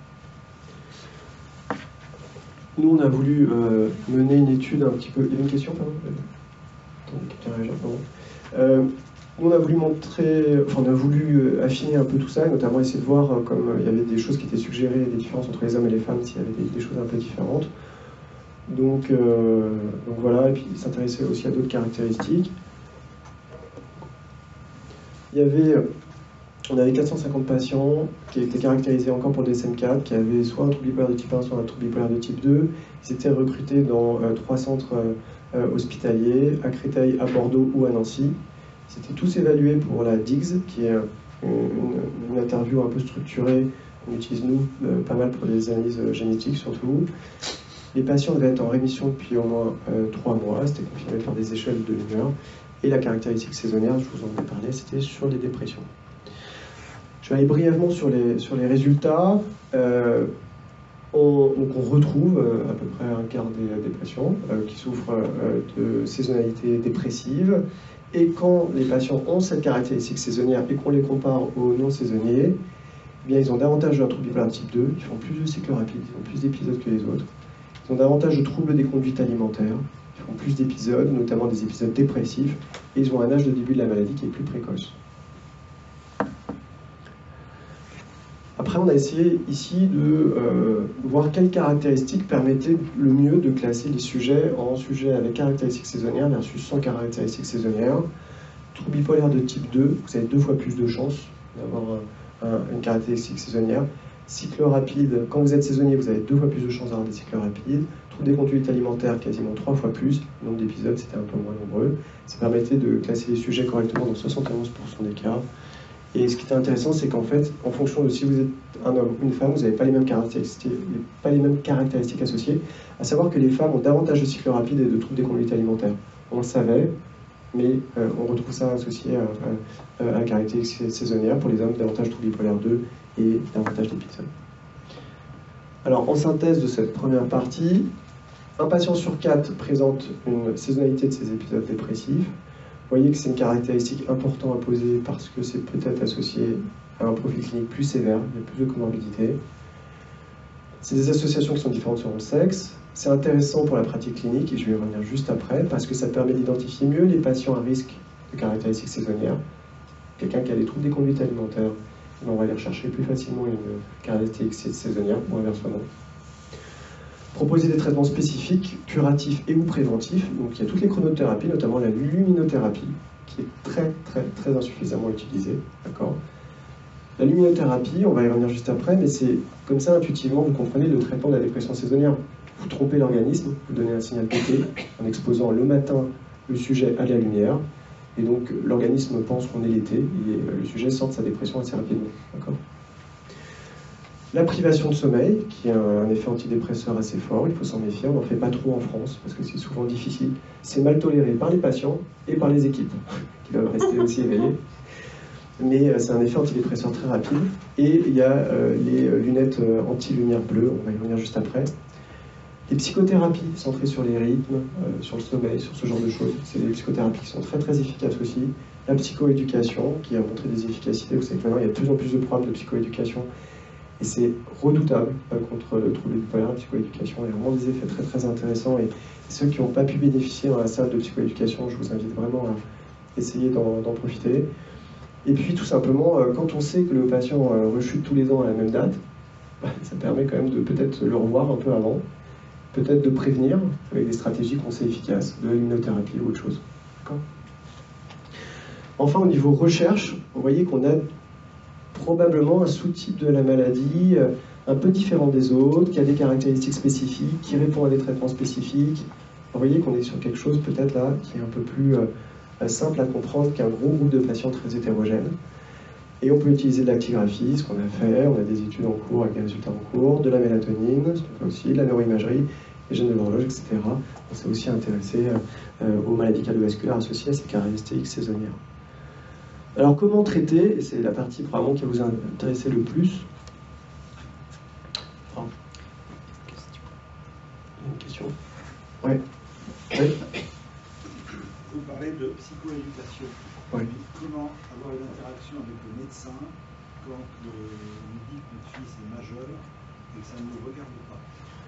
Nous, on a voulu mener une étude un petit peu... Il y avait une question, pardon ? Nous, on a voulu on a voulu affiner un peu tout ça, et notamment essayer de voir, comme il y avait des choses qui étaient suggérées, des différences entre les hommes et les femmes, s'il y avait des choses un peu différentes. Donc voilà, et puis s'intéresser aussi à d'autres caractéristiques. On avait 450 patients qui étaient caractérisés encore pour le DSM-4, qui avaient soit un trouble bipolaire de type 1, soit un trouble bipolaire de type 2. Ils étaient recrutés dans 3 centres hospitaliers, à Créteil, à Bordeaux ou à Nancy. Ils étaient tous évalués pour la DIGS, qui est une interview un peu structurée qu'on utilise nous pas mal pour les analyses génétiques surtout. Les patients devaient être en rémission depuis au moins 3 mois, c'était confirmé par des échelles de l'humeur. Et la caractéristique saisonnière, je vous en ai parlé, c'était sur les dépressions. Je vais aller brièvement sur les résultats. On retrouve à peu près un quart des patients qui souffrent de saisonnalité dépressive. Et quand les patients ont cette caractéristique saisonnière et qu'on les compare aux non-saisonniers, eh bien, ils ont davantage d'un trouble bipolaire de type 2, ils font plus de cycles rapides, ils ont plus d'épisodes que les autres. Ils ont davantage de troubles des conduites alimentaires, ils font plus d'épisodes, notamment des épisodes dépressifs, et ils ont un âge de début de la maladie qui est plus précoce. Après, on a essayé ici de voir quelles caractéristiques permettaient le mieux de classer les sujets en sujets avec caractéristiques saisonnières versus sans caractéristiques saisonnières. Trouble bipolaire de type 2, vous avez 2 fois plus de chances d'avoir une caractéristique saisonnière. Cycle rapide, quand vous êtes saisonnier, vous avez 2 fois plus de chances d'avoir des cycles rapides. Trouble des conduites alimentaires, quasiment 3 fois plus. Le nombre d'épisodes, c'était un peu moins nombreux. Ça permettait de classer les sujets correctement dans 71% des cas. Et ce qui était intéressant, c'est qu'en fait, en fonction de si vous êtes un homme ou une femme, vous n'avez pas les mêmes caractéristiques associées, à savoir que les femmes ont davantage de cycles rapides et de troubles des conduites alimentaires. On le savait, mais on retrouve ça associé à la caractéristique saisonnière. Pour les hommes, davantage de troubles bipolaires 2 et davantage d'épisodes. Alors, en synthèse de cette première partie, un patient sur 4 présente une saisonnalité de ces épisodes dépressifs. Vous voyez que c'est une caractéristique importante à poser parce que c'est peut-être associé à un profil clinique plus sévère, il y a plus de comorbidité. C'est des associations qui sont différentes selon le sexe. C'est intéressant pour la pratique clinique, et je vais y revenir juste après, parce que ça permet d'identifier mieux les patients à risque de caractéristiques saisonnières. Quelqu'un qui a des troubles des conduites alimentaires, on va aller rechercher plus facilement une caractéristique saisonnière ou inversement. Proposer des traitements spécifiques, curatifs et ou préventifs. Donc il y a toutes les chronothérapies, notamment la luminothérapie, qui est très insuffisamment utilisée. D'accord ? La luminothérapie, on va y revenir juste après, mais c'est comme ça intuitivement, vous comprenez le traitement de la dépression saisonnière. Vous trompez l'organisme, vous donnez un signal PT en exposant le matin le sujet à la lumière, et donc l'organisme pense qu'on est l'été, et le sujet sort de sa dépression assez rapidement. D'accord ? La privation de sommeil, qui a un effet antidépresseur assez fort, il faut s'en méfier, on n'en fait pas trop en France, parce que c'est souvent difficile. C'est mal toléré par les patients et par les équipes, qui doivent rester aussi éveillées. Mais c'est un effet antidépresseur très rapide. Et il y a les lunettes anti-lumière bleue, on va y revenir juste après. Les psychothérapies centrées sur les rythmes, sur le sommeil, sur ce genre de choses, c'est des psychothérapies qui sont très très efficaces aussi. La psychoéducation, qui a montré des efficacités, vous savez que maintenant il y a de plus en plus de programmes de psychoéducation, et c'est redoutable contre le trouble bipolaire, la psychoéducation. Il y a vraiment des effets très très intéressants, et ceux qui n'ont pas pu bénéficier dans la salle de psychoéducation, je vous invite vraiment à essayer d'en profiter. Et puis tout simplement, quand on sait que le patient rechute tous les ans à la même date, ça permet quand même de peut-être le revoir un peu avant, peut-être de prévenir avec des stratégies qu'on sait efficaces, de l'immunothérapie ou autre chose. Enfin, au niveau recherche, vous voyez qu'on a probablement un sous-type de la maladie un peu différent des autres, qui a des caractéristiques spécifiques, qui répond à des traitements spécifiques. Vous voyez qu'on est sur quelque chose peut-être là qui est un peu plus simple à comprendre qu'un gros groupe de patients très hétérogènes. Et on peut utiliser de l'actigraphie, ce qu'on a fait, on a des études en cours avec des résultats en cours, de la mélatonine, ce qu'on fait aussi, de la neuroimagerie, les gènes de l'horloge, etc. On s'est aussi intéressé aux maladies cardiovasculaires associées à ces caractéristiques saisonnières. Alors comment traiter, et c'est la partie probablement qui va vous intéresser le plus. Une question? Ouais. Oui. Vous parlez de psychoéducation. Oui. Comment avoir une interaction avec le médecin quand on nous dit que notre fils est majeur et que ça ne nous regarde pas?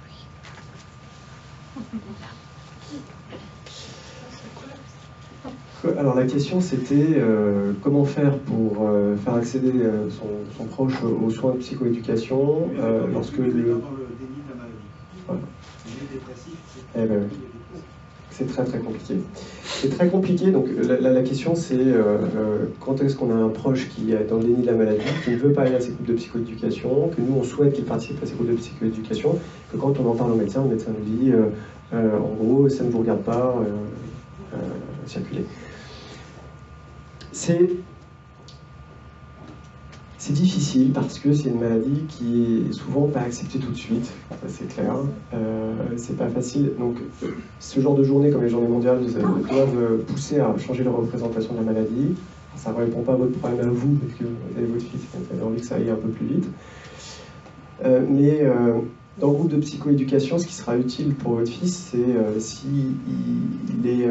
Alors la question c'était comment faire pour faire accéder son proche aux soins de psychoéducation lorsque le... le... dans le déni de la maladie. Voilà. Il est dépressif, Eh ben, oui. C'est très très compliqué. C'est très compliqué, donc la question c'est quand est-ce qu'on a un proche qui est dans le déni de la maladie, qui ne veut pas aller à ses groupes de psychoéducation, que nous on souhaite qu'il participe à ces groupes de psychoéducation, que quand on en parle au médecin, le médecin nous dit en gros ça ne vous regarde pas, circulez. C'est difficile parce que c'est une maladie qui est souvent pas acceptée tout de suite, ça c'est clair. C'est pas facile. Donc, ce genre de journée comme les journées mondiales doivent pousser à changer la représentation de la maladie. Ça ne répond pas à votre problème à vous parce que vous avez votre fils et vous avez envie que ça aille un peu plus vite. Mais dans le groupe de psychoéducation, ce qui sera utile pour votre fils, c'est s'il est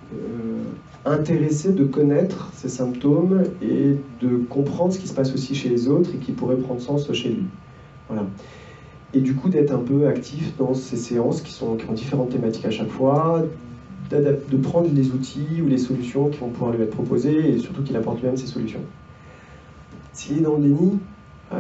intéressé de connaître ses symptômes et de comprendre ce qui se passe aussi chez les autres et qui pourrait prendre sens chez lui. Voilà. Et du coup d'être un peu actif dans ces séances qui ont différentes thématiques à chaque fois, de prendre les outils ou les solutions qui vont pouvoir lui être proposées et surtout qu'il apporte lui-même ces solutions. S'il est dans le déni, à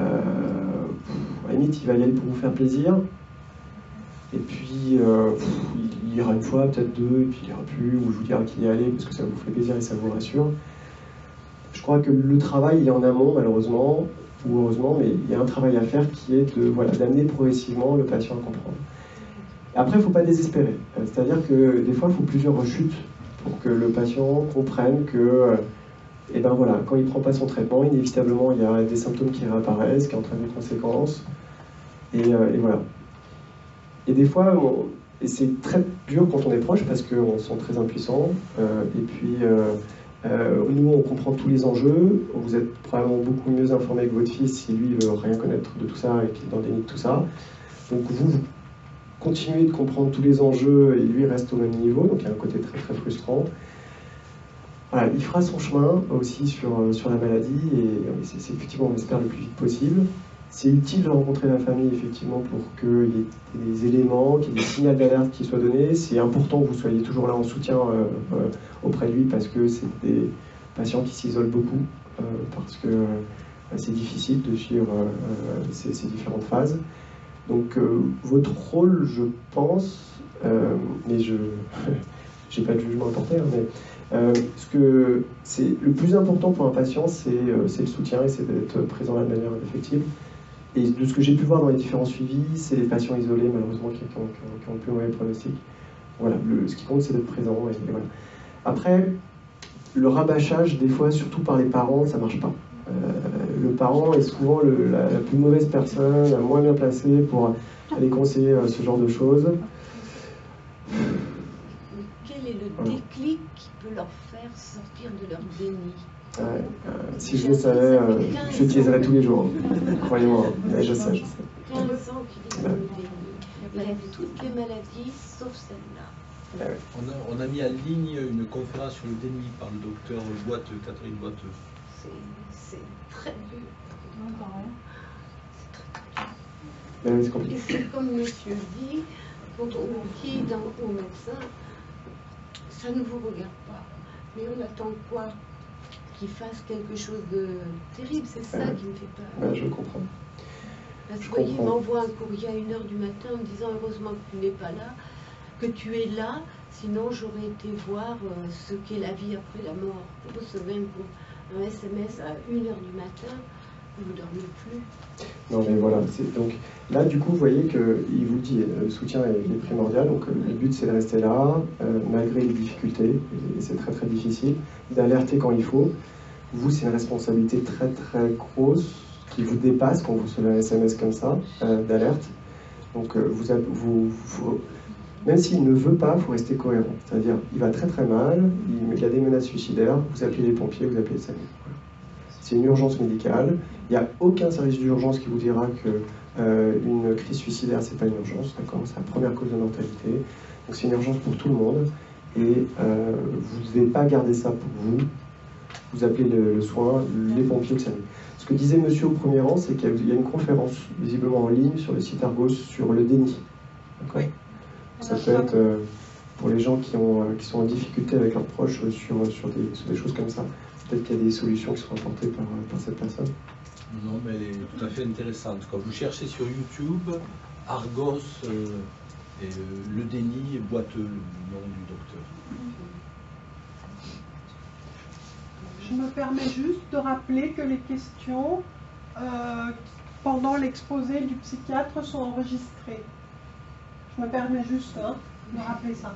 la limite il va y aller pour vous faire plaisir, et puis il ira une fois, peut-être deux, et puis il ira plus, ou je vous dirai qu'il y est allé parce que ça vous fait plaisir et ça vous rassure. Je crois que le travail il est en amont malheureusement, ou heureusement, mais il y a un travail à faire qui est d'amener progressivement le patient à comprendre. Après, il ne faut pas désespérer, c'est-à-dire que des fois il faut plusieurs rechutes pour que le patient comprenne que et ben voilà, quand il ne prend pas son traitement, inévitablement il y a des symptômes qui réapparaissent, qui entraînent des conséquences, et voilà. Et des fois, et c'est très dur quand on est proche parce qu'on se sent très impuissant. Et puis, nous, on comprend tous les enjeux. Vous êtes probablement beaucoup mieux informé que votre fils si lui ne veut rien connaître de tout ça et qu'il est dans le déni de tout ça. Donc, vous continuez de comprendre tous les enjeux et lui reste au même niveau. Donc, il y a un côté très, très frustrant. Voilà, il fera son chemin aussi sur la maladie et c'est effectivement, on espère, le plus vite possible. C'est utile de rencontrer la famille, effectivement, pour qu'il y ait des éléments, qu'il y ait des signaux d'alerte qui soient donnés. C'est important que vous soyez toujours là en soutien auprès de lui, parce que c'est des patients qui s'isolent beaucoup, parce que c'est difficile de suivre ces différentes phases. Donc, votre rôle, je pense, mais je n'ai pas de jugement à porter, hein, mais ce que c'est le plus important pour un patient, c'est le soutien et c'est d'être présent là de manière effective. Et de ce que j'ai pu voir dans les différents suivis, c'est les patients isolés, malheureusement, qui ont le plus mauvais pronostic. Voilà, ce qui compte, c'est d'être présent. Et voilà. Après, le rabâchage, des fois, surtout par les parents, ça ne marche pas. le parent est souvent la plus mauvaise personne, la moins bien placée pour aller conseiller ce genre de choses. Quel est le déclic qui peut leur faire sortir de leur déni? Ouais, si je le savais, j'utiliserais tous les jours. Croyez-moi, mais je sais. 15 ans qu'il est dans le déni. Il a toutes les maladies sauf celle-là. On a mis en ligne une conférence sur le déni par le docteur Boiteux, Catherine Boiteux. C'est très dur. Non, pareil. C'est compliqué. Et c'est comme monsieur dit, quand on dit au médecin, ça ne vous regarde pas. Mais on attend quoi? Qu'il fasse quelque chose de terrible, c'est ça qui me fait peur. Ouais, je comprends. Parce qu'il m'envoie un courrier à 1h du matin en me disant heureusement que tu n'es pas là, que tu es là, sinon j'aurais été voir ce qu'est la vie après la mort. Vous recevez un SMS à 1h du matin, vous ne dormez plus. Non mais voilà, donc là du coup vous voyez qu'il vous dit le soutien est primordial, donc le but c'est de rester là, malgré les difficultés, et c'est très très difficile, d'alerter quand il faut. Vous c'est une responsabilité très très grosse qui vous dépasse quand vous recevez un SMS comme ça, d'alerte. Donc même s'il ne veut pas, il faut rester cohérent. C'est-à-dire, il va très très mal, il a des menaces suicidaires, vous appelez les pompiers, vous appelez le SAMU. Voilà. C'est une urgence médicale. Il n'y a aucun service d'urgence qui vous dira qu'une crise suicidaire, c'est pas une urgence, d'accord? C'est la première cause de mortalité. Donc c'est une urgence pour tout le monde. Et vous ne devez pas garder ça pour vous. Vous appelez le soin, les pompiers, le SAMU. Ce que disait monsieur au premier rang, c'est qu'il y a une conférence, visiblement en ligne, sur le site Argos, sur le déni. D'accord? Ça peut être pour les gens qui sont en difficulté avec leurs proches sur des choses comme ça. Peut-être qu'il y a des solutions qui sont apportées par cette personne. Non, mais elle est tout à fait intéressante. Quand vous cherchez sur YouTube, Argos et le déni Boiteux, le nom du docteur. Je me permets juste de rappeler que les questions pendant l'exposé du psychiatre sont enregistrées. Je me permets juste de rappeler ça.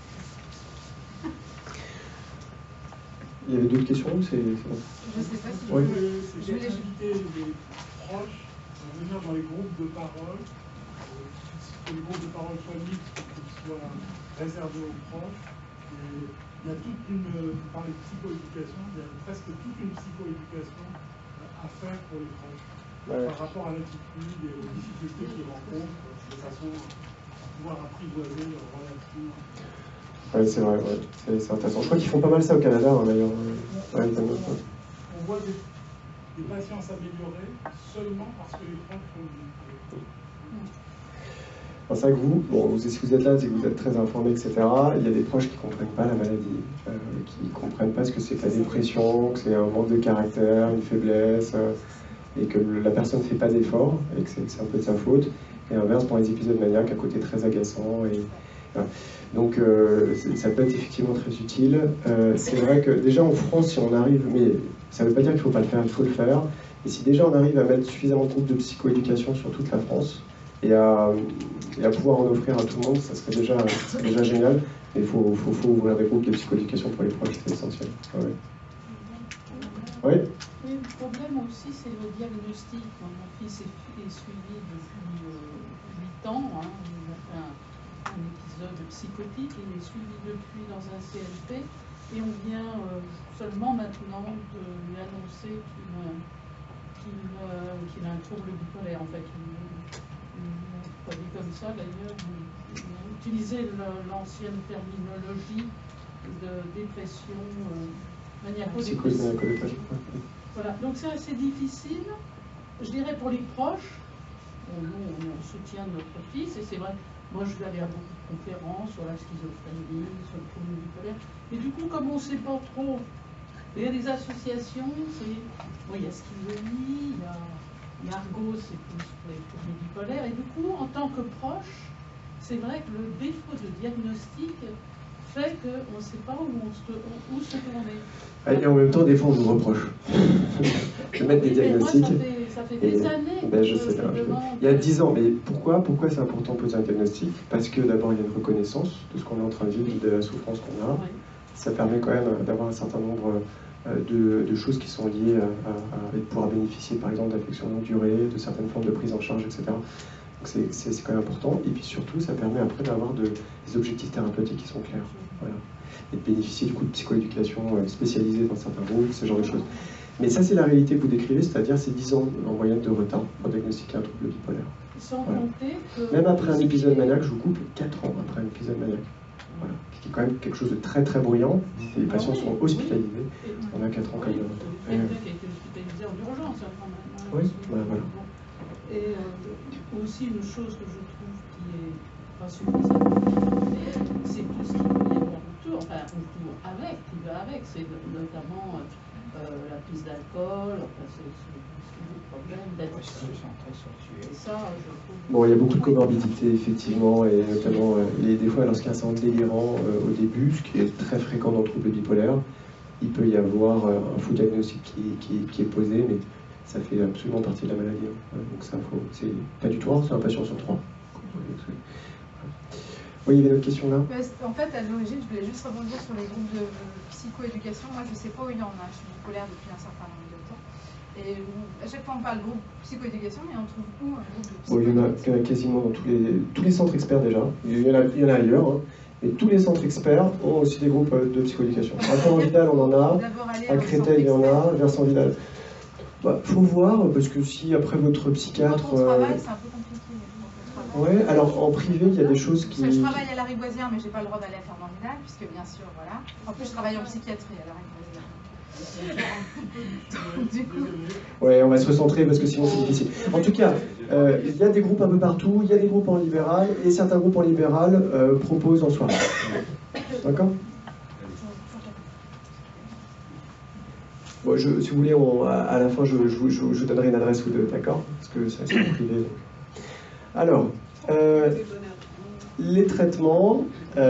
Il y avait d'autres questions ou c'est bon? Je ne sais pas si Oui. je voulais inviter les proches à venir dans les groupes de parole, que les groupes de parole soient libres, qu'ils soient réservés aux proches. Et il y a toute une, vous parlez de psychoéducation, il y a presque toute une psychoéducation à faire pour les proches, par rapport à l'attitude et aux difficultés qu'ils rencontrent, de façon à pouvoir apprivoiser leurs relations. Oui, c'est vrai, ouais. C'est intéressant. Je crois qu'ils font pas mal ça au Canada, hein, d'ailleurs. On voit des patients s'améliorer seulement parce que les proches font du... C'est vrai que vous, si vous êtes là, c'est que vous êtes très informés, etc. Il y a des proches qui ne comprennent pas la maladie, qui ne comprennent pas ce que c'est que la dépression, que c'est un manque de caractère, une faiblesse, et que la personne ne fait pas d'efforts, et que c'est un peu de sa faute. Et inverse pour les épisodes maniaques, un côté très agaçant. Voilà. Donc ça peut être effectivement très utile. C'est vrai que déjà en France, si on arrive, mais ça ne veut pas dire qu'il ne faut pas le faire, il faut le faire. Et si déjà on arrive à mettre suffisamment de groupes de psychoéducation sur toute la France, et à pouvoir en offrir à tout le monde, ça serait déjà génial. Mais il faut ouvrir des groupes de psychoéducation pour les proches, c'est essentiel. Ouais. Oui. Oui, le problème aussi, c'est le diagnostic. Mon fils est suivi depuis 8 ans. Hein. Il a fait un épisode psychotique. Il est suivi depuis dans un CLP. Et on vient seulement maintenant de lui annoncer qu'il a un trouble bipolaire. En fait, on dit comme ça d'ailleurs. Il a utilisé l'ancienne terminologie de dépression maniaco-dépressive. Voilà, donc c'est assez difficile, je dirais, pour les proches. Nous, on soutient notre fils, et c'est vrai, moi je vais aller à beaucoup de conférences sur la schizophrénie, sur le trouble bipolaire, et du coup, comme on ne sait pas trop, il y a des associations, il y a Schizophrénie, il y a Argos, c'est plus pour les troubles bipolaires, et du coup, en tant que proche, c'est vrai que le défaut de diagnostic fait qu'on ne sait pas où se tourner. Et en même temps, des fois, on nous reproche de mettre des diagnostics. Moi, ça fait des années que je sais pas. Il y a 10 ans, mais pourquoi c'est important de poser un diagnostic? Parce que d'abord, il y a une reconnaissance de ce qu'on est en train de vivre, de la souffrance qu'on a. Oui. Ça permet quand même d'avoir un certain nombre de choses qui sont liées à pouvoir bénéficier par exemple d'affections longue durée, de certaines formes de prise en charge, etc. Donc c'est quand même important. Et puis surtout, ça permet après d'avoir des objectifs thérapeutiques qui sont clairs. Voilà. Et de bénéficier du coup de psychoéducation spécialisée dans certains groupes, ce genre de choses. Mais ça, c'est la réalité que vous décrivez, c'est-à-dire c'est 10 ans en moyenne de retard pour diagnostiquer un trouble bipolaire. Sans Voilà. compter que... Même après un épisode maniaque, je vous coupe, 4 ans après un épisode maniaque. Voilà. Ce qui est quand même quelque chose de très très bruyant. Les patients sont hospitalisés. On a 4 ans comme ça. Quelqu'un qui a été hospitalisé en urgence, quand même. Oui, voilà. Et aussi une chose que je trouve qui est pas suffisante, c'est tout ce qui peut y avoir autour, enfin autour avec, qui va avec, c'est notamment la prise d'alcool, enfin c'est le problème d'addiction. Et ça, je trouve... Bon, il y a beaucoup de comorbidités, effectivement, et notamment, des fois, lorsqu'il y a un syndrome délirant au début, ce qui est très fréquent dans le trouble bipolaire, il peut y avoir un faux diagnostic qui est posé, mais ça fait absolument partie de la maladie. Hein. Donc ça, c'est pas du tout rare, c'est un patient sur 3. Oui, il y avait une autre question là. En fait, à l'origine, je voulais juste rebondir sur les groupes de psychoéducation. Moi, je ne sais pas où il y en a. Je suis bipolaire depuis un certain nombre de temps. Et à chaque fois, on parle groupe psychoéducation, mais on trouve où un groupe de psychoéducation? Il y en a quasiment dans tous les centres experts déjà. Il y en a ailleurs. Hein. Mais tous les centres experts ont aussi des groupes de psychoéducation. À Saint-Vidal, on en a. À Créteil, il y en a. Vers Saint-Vidal. Faut voir, parce que si après votre psychiatre... Quand on travaille, c'est un peu compliqué. Oui, alors en privé, il y a des choses qui... Je travaille à la Rivoisière, mais je n'ai pas le droit d'aller à Fernand-Vidal, puisque bien sûr, voilà. En plus, je travaille en psychiatrie à la Rivoisière. Du coup... Ouais, on va se recentrer parce que sinon c'est difficile. En tout cas, il y a des groupes un peu partout, il y a des groupes en libéral, et certains groupes en libéral proposent en soirée. D'accord ? Bon, si vous voulez, à la fin, je vous donnerai une adresse ou deux, d'accord ? Parce que c'est en privé. Alors, les traitements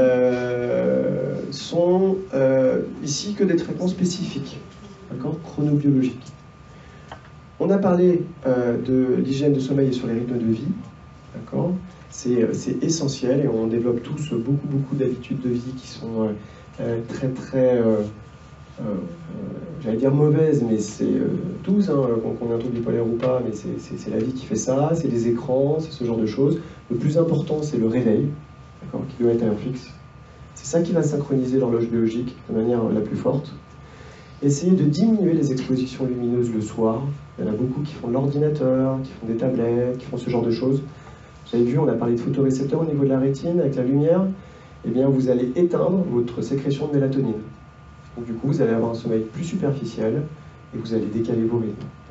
sont ici que des traitements spécifiques, d'accord, chronobiologiques. On a parlé de l'hygiène de sommeil et sur les rythmes de vie, d'accord. C'est essentiel et on développe tous beaucoup d'habitudes de vie qui sont très j'allais dire mauvaise, mais c'est tous, hein, qu'on ait un trouble bipolaire ou pas, mais c'est la vie qui fait ça, c'est les écrans, c'est ce genre de choses. Le plus important, c'est le réveil, d'accord, qui doit être à l'heure fixe. C'est ça qui va synchroniser l'horloge biologique de manière la plus forte. Essayez de diminuer les expositions lumineuses le soir. Il y en a beaucoup qui font de l'ordinateur, qui font des tablettes, qui font ce genre de choses. Vous avez vu, on a parlé de photorécepteurs au niveau de la rétine, avec la lumière. Eh bien, vous allez éteindre votre sécrétion de mélatonine. Donc, du coup, vous allez avoir un sommeil plus superficiel et vous allez décaler vos rythmes. D'accord ?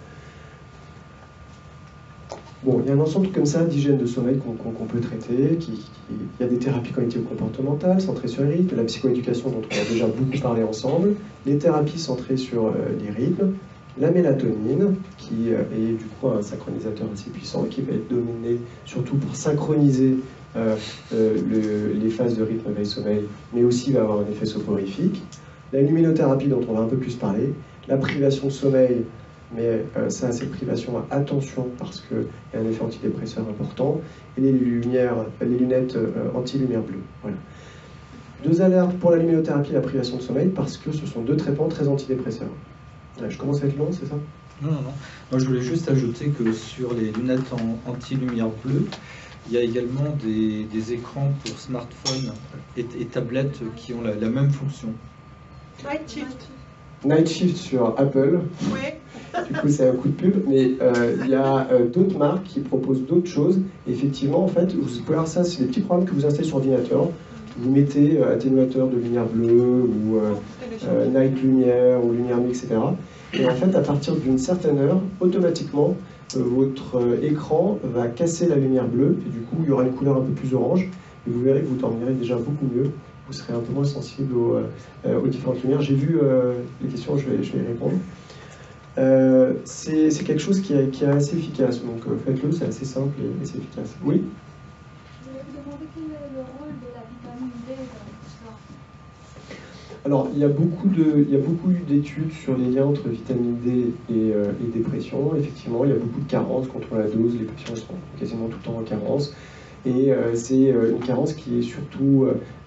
Bon, il y a un ensemble comme ça d'hygiène de sommeil qu'on peut traiter. Il y a des thérapies cognitivo-comportementales centrées sur les rythmes, la psychoéducation dont on a déjà beaucoup parlé ensemble, les thérapies centrées sur les rythmes, la mélatonine, qui est du coup un synchronisateur assez puissant, qui va être dominé surtout pour synchroniser les phases de rythme veille-sommeil, mais aussi va avoir un effet soporifique. La luminothérapie dont on va un peu plus parler, la privation de sommeil, mais ça, cette privation, attention parce qu'il y a un effet antidépresseur important, et les lunettes anti-lumière bleue. Voilà. 2 alertes pour la luminothérapie et la privation de sommeil parce que ce sont 2 traitements très antidépresseurs. Je commence à être long, c'est ça ? Non. Moi, je voulais juste ajouter que sur les lunettes anti-lumière bleue, il y a également des écrans pour smartphones et tablettes qui ont la même fonction. Night Shift. Night Shift sur Apple. Oui. Du coup, c'est un coup de pub. Mais il y a d'autres marques qui proposent d'autres choses. Et effectivement, en fait, vous pouvez avoir ça, c'est des petits programmes que vous installez sur ordinateur. Vous mettez atténuateur de lumière bleue ou night lumière ou lumière mix, etc. Et en fait, à partir d'une certaine heure, automatiquement, votre écran va casser la lumière bleue. Et du coup, il y aura une couleur un peu plus orange. Et vous verrez que vous dormirez déjà beaucoup mieux. Vous serez un peu moins sensible aux différentes lumières. J'ai vu les questions, je vais y répondre. C'est quelque chose qui est assez efficace. Donc faites-le, c'est assez simple et c'est efficace. Oui ? Je voulais vous demander quel est le rôle de la vitamine D dans tout ça. Alors, il y a beaucoup eu d'études sur les liens entre vitamine D et dépression. Effectivement, il y a beaucoup de carences contre la dose. Les patients sont quasiment tout le temps en carence. Et c'est une carence qui est surtout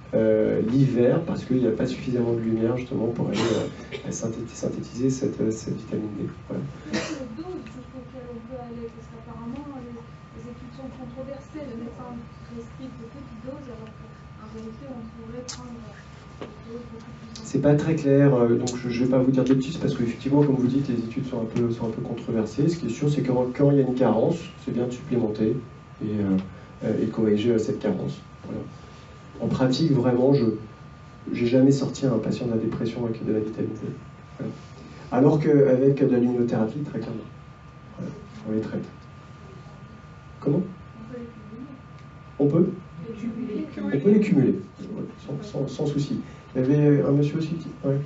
l'hiver parce qu'il n'y a pas suffisamment de lumière justement pour aller synthétiser cette vitamine D. Voilà. Le dose jusqu'auquel on peut aller, parce qu'apparemment les études sont controversées, les médecins prescrivent de petites doses alors qu'en réalité on pourrait prendre des doses beaucoup plus. C'est pas très clair, donc je ne vais pas vous dire de bêtises parce qu'effectivement, comme vous dites, les études sont un peu controversées. Ce qui est sûr, c'est que quand il y a une carence, c'est bien de supplémenter et corriger cette carence. Voilà. En pratique, vraiment, je n'ai jamais sorti un patient de la dépression avec de la vitamine D. Voilà. Alors qu'avec de la luminothérapie, très clairement. Voilà. On les traite. Comment? On peut les cumuler, sans souci. Il y avait un monsieur aussi qui... Ouais.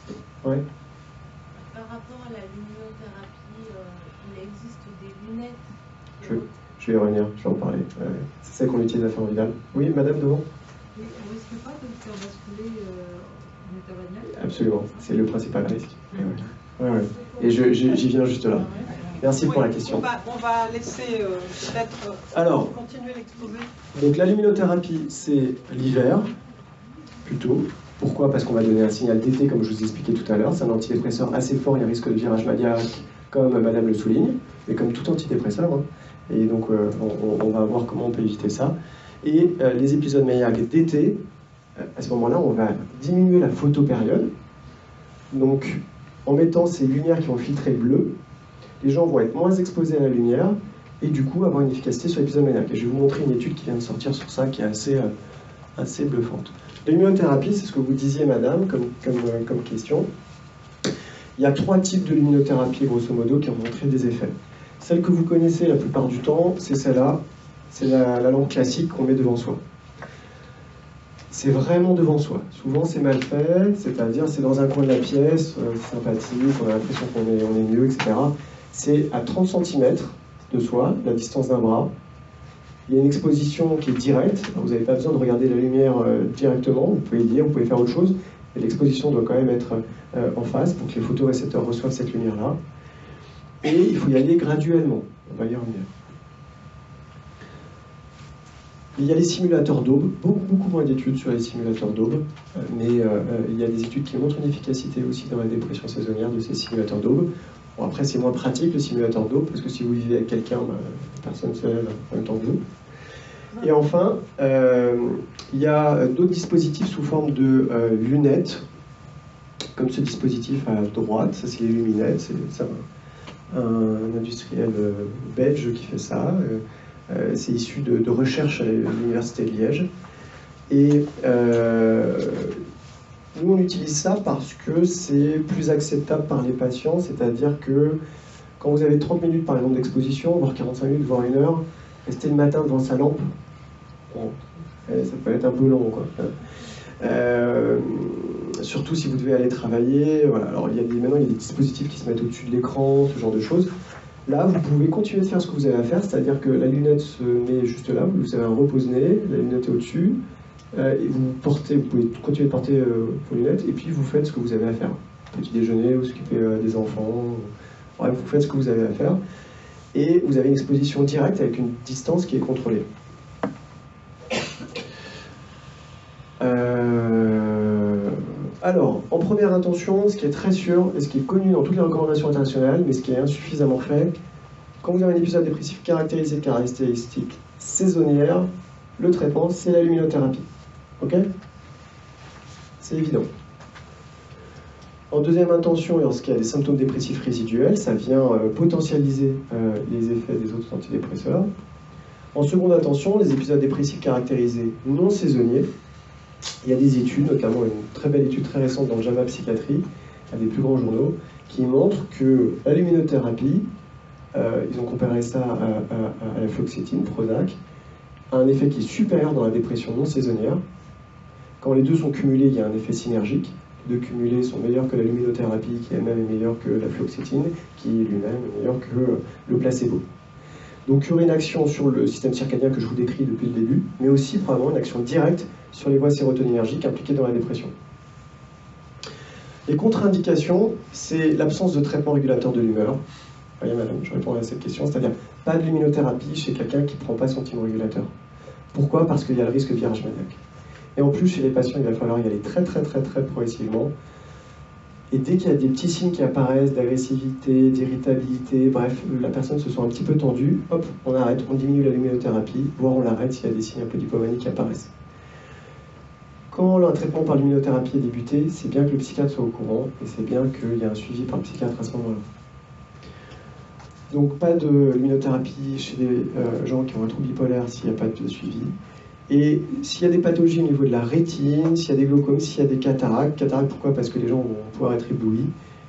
Par rapport à la luminothérapie, il existe des lunettes. Je vais y revenir, je vais en parler. C'est celle qu'on utilise à Forvidal. Oui, madame, devant. Oui, on risque pas de le faire basculer en état vaginal? Absolument, c'est le principal risque. Et j'y viens juste là. Merci pour la question. On va laisser peut-être continuer l'exposé. Donc la luminothérapie, c'est l'hiver, plutôt. Pourquoi? Parce qu'on va donner un signal d'été, comme je vous ai expliqué tout à l'heure. C'est un antidépresseur assez fort, il y a un risque de virage maniaque, comme madame le souligne, mais comme tout antidépresseur. Hein. Et donc on va voir comment on peut éviter ça. Et les épisodes maniaques d'été, à ce moment-là, on va diminuer la photopériode. Donc en mettant ces lumières qui vont filtrer le bleu, les gens vont être moins exposés à la lumière et du coup avoir une efficacité sur l'épisode maniaque. Et je vais vous montrer une étude qui vient de sortir sur ça qui est assez bluffante. L'immunothérapie, c'est ce que vous disiez, madame, comme question. Il y a 3 types de luminothérapie, grosso modo, qui ont montré des effets. Celle que vous connaissez la plupart du temps, c'est celle-là. C'est la lampe classique qu'on met devant soi. C'est vraiment devant soi. Souvent, c'est mal fait, c'est-à-dire c'est dans un coin de la pièce, c'est sympathique, on a l'impression qu'on est mieux, etc. C'est à 30 cm de soi, la distance d'un bras. Il y a une exposition qui est directe, vous n'avez pas besoin de regarder la lumière directement, vous pouvez lire, vous pouvez faire autre chose, mais l'exposition doit quand même être en face pour que les photorécepteurs reçoivent cette lumière-là. Et il faut y aller graduellement, on va y revenir. Il y a les simulateurs d'aube, beaucoup moins d'études sur les simulateurs d'aube, mais il y a des études qui montrent une efficacité aussi dans la dépression saisonnière de ces simulateurs d'aube. Bon, après, c'est moins pratique le simulateur d'aube, parce que si vous vivez avec quelqu'un, personne ne se lève en même temps que vous. Et enfin, il y a d'autres dispositifs sous forme de lunettes, comme ce dispositif à droite, ça c'est les luminettes, c'est un industriel belge qui fait ça. C'est issu de recherches à l'université de Liège. Et nous, on utilise ça parce que c'est plus acceptable par les patients, c'est-à-dire que quand vous avez 30 minutes, par exemple, d'exposition, voire 45 minutes, voire 1 heure, rester le matin devant sa lampe, bon, ça peut être un peu long, quoi. Surtout si vous devez aller travailler. Voilà. Alors, maintenant, il y a des dispositifs qui se mettent au-dessus de l'écran, ce genre de choses. Là, vous pouvez continuer de faire ce que vous avez à faire, c'est-à-dire que la lunette se met juste là, vous avez un repose-nez, la lunette est au-dessus, et vous pouvez continuer de porter vos lunettes, et puis vous faites ce que vous avez à faire. Petit déjeuner, vous occupez des enfants, bref, vous faites ce que vous avez à faire, et vous avez une exposition directe avec une distance qui est contrôlée. Alors, en première intention, ce qui est très sûr, et ce qui est connu dans toutes les recommandations internationales, mais ce qui est insuffisamment fait, quand vous avez un épisode dépressif caractérisé de caractéristiques saisonnières, le traitement, c'est la luminothérapie. Ok? C'est évident. En deuxième intention, lorsqu'il y a des symptômes dépressifs résiduels, ça vient potentialiser les effets des autres antidépresseurs. En seconde intention, les épisodes dépressifs caractérisés non saisonniers, il y a des études, notamment une très belle étude très récente dans le JAMA Psychiatrie, un des plus grands journaux, qui montrent que la luminothérapie, ils ont comparé ça à la fluoxétine, Prozac, a un effet qui est supérieur dans la dépression non saisonnière. Quand les deux sont cumulés, il y a un effet synergique. Les deux cumulés sont meilleurs que la luminothérapie, qui elle-même est meilleure que la fluoxétine, qui lui-même est meilleur que le placebo. Donc il y aurait une action sur le système circadien que je vous décris depuis le début, mais aussi probablement une action directe sur les voies sérotoninergiques impliquées dans la dépression. Les contre-indications, c'est l'absence de traitement régulateur de l'humeur. Vous voyez madame, je réponds à cette question, c'est-à-dire pas de luminothérapie chez quelqu'un qui ne prend pas son thymorégulateur. Pourquoi? Parce qu'il y a le risque de virage maniaque. Et en plus, chez les patients, il va falloir y aller très progressivement. Et dès qu'il y a des petits signes qui apparaissent, d'agressivité, d'irritabilité, bref, la personne se sent un petit peu tendue, hop, on arrête, on diminue la luminothérapie, voire on l'arrête s'il y a des signes un peu d'hypomanie qui apparaissent. Quand un traitement par luminothérapie est débuté, c'est bien que le psychiatre soit au courant, et c'est bien qu'il y ait un suivi par le psychiatre à ce moment-là. Donc pas de luminothérapie chez des gens qui ont un trouble bipolaire s'il n'y a pas de suivi. Et s'il y a des pathologies au niveau de la rétine, s'il y a des glaucomes, s'il y a des cataractes, pourquoi? Parce que les gens vont pouvoir être éblouis,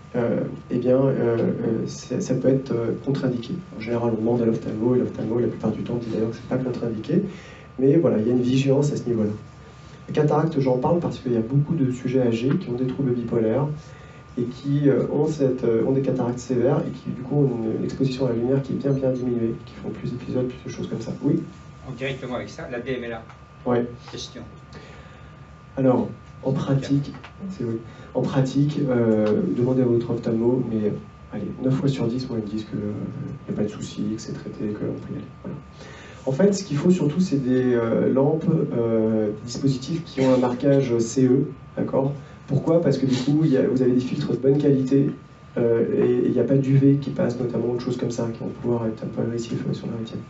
ça peut être contre-indiqué. En général, on demande à l'ophtalmo, et l'ophtalmo, la plupart du temps, dit d'ailleurs que ce n'est pas contre-indiqué, mais voilà, il y a une vigilance à ce niveau-là. Les cataractes, j'en parle parce qu'il y a beaucoup de sujets âgés qui ont des troubles bipolaires et qui ont des cataractes sévères et qui, du coup, ont une exposition à la lumière qui est bien diminuée, qui font plus d'épisodes, plus de choses comme ça. Oui? Directement avec ça, la DMLA. Ouais. Question. Alors, en pratique, demandez à votre ophtalmo, mais allez, 9 fois sur 10, moi, ils me disent qu'il n'y a pas de souci, que c'est traité, qu'on peut y aller. Voilà. En fait, ce qu'il faut surtout, c'est des lampes, des dispositifs qui ont un marquage CE, d'accord? Pourquoi? Parce que du coup, vous avez des filtres de bonne qualité et il n'y a pas d'UV qui passe, notamment, autre chose comme ça, qui vont pouvoir être un peu agressifs sur la rétine.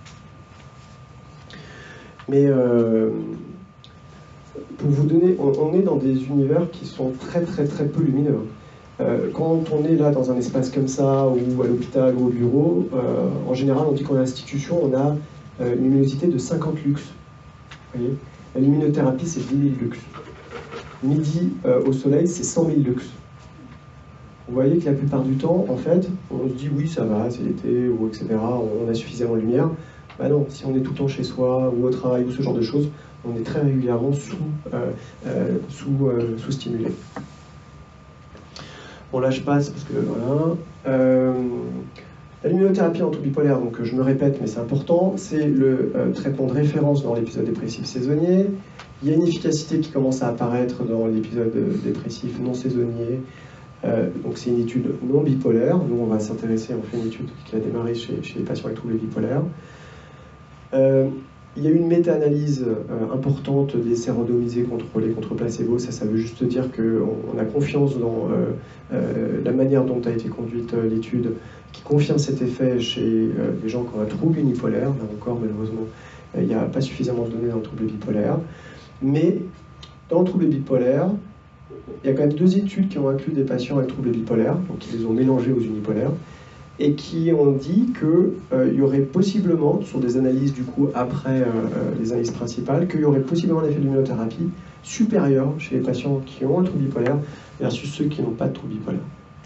Mais pour vous donner, on est dans des univers qui sont très peu lumineux. Quand on est là dans un espace comme ça, ou à l'hôpital ou au bureau, en général on dit qu'en institution on a une luminosité de 50 lux. Vous voyez, la luminothérapie c'est 10 000 lux. Midi au soleil c'est 100 000 lux. Vous voyez que la plupart du temps, en fait, on se dit oui ça va, c'est l'été, ou etc., on a suffisamment de lumière. Bah non, si on est tout le temps chez soi, ou au travail, ou ce genre de choses, on est très régulièrement sous-stimulé. Bon là je passe parce que voilà. La luminothérapie en trouble bipolaire, donc je me répète mais c'est important, c'est le traitement de référence dans l'épisode dépressif saisonnier. Il y a une efficacité qui commence à apparaître dans l'épisode dépressif non saisonnier. Donc c'est une étude non bipolaire. Nous on va s'intéresser, on fait une étude qui a démarré chez les patients avec troubles bipolaires. Il y a eu une méta-analyse importante des essais randomisés contrôlés contre placebo. Ça veut juste dire qu'on a confiance dans la manière dont a été conduite l'étude, qui confirme cet effet chez les gens qui ont un trouble unipolaire. Là encore, malheureusement, il n'y a pas suffisamment de données dans le trouble bipolaire. Mais dans le trouble bipolaire, il y a quand même 2 études qui ont inclus des patients avec trouble bipolaire, donc ils les ont mélangés aux unipolaires, et qui ont dit qu'il y aurait possiblement, sur des analyses du coup après les analyses principales, qu'il y aurait possiblement un effet de luminothérapie supérieur chez les patients qui ont un trouble bipolaire versus ceux qui n'ont pas de trouble bipolaire.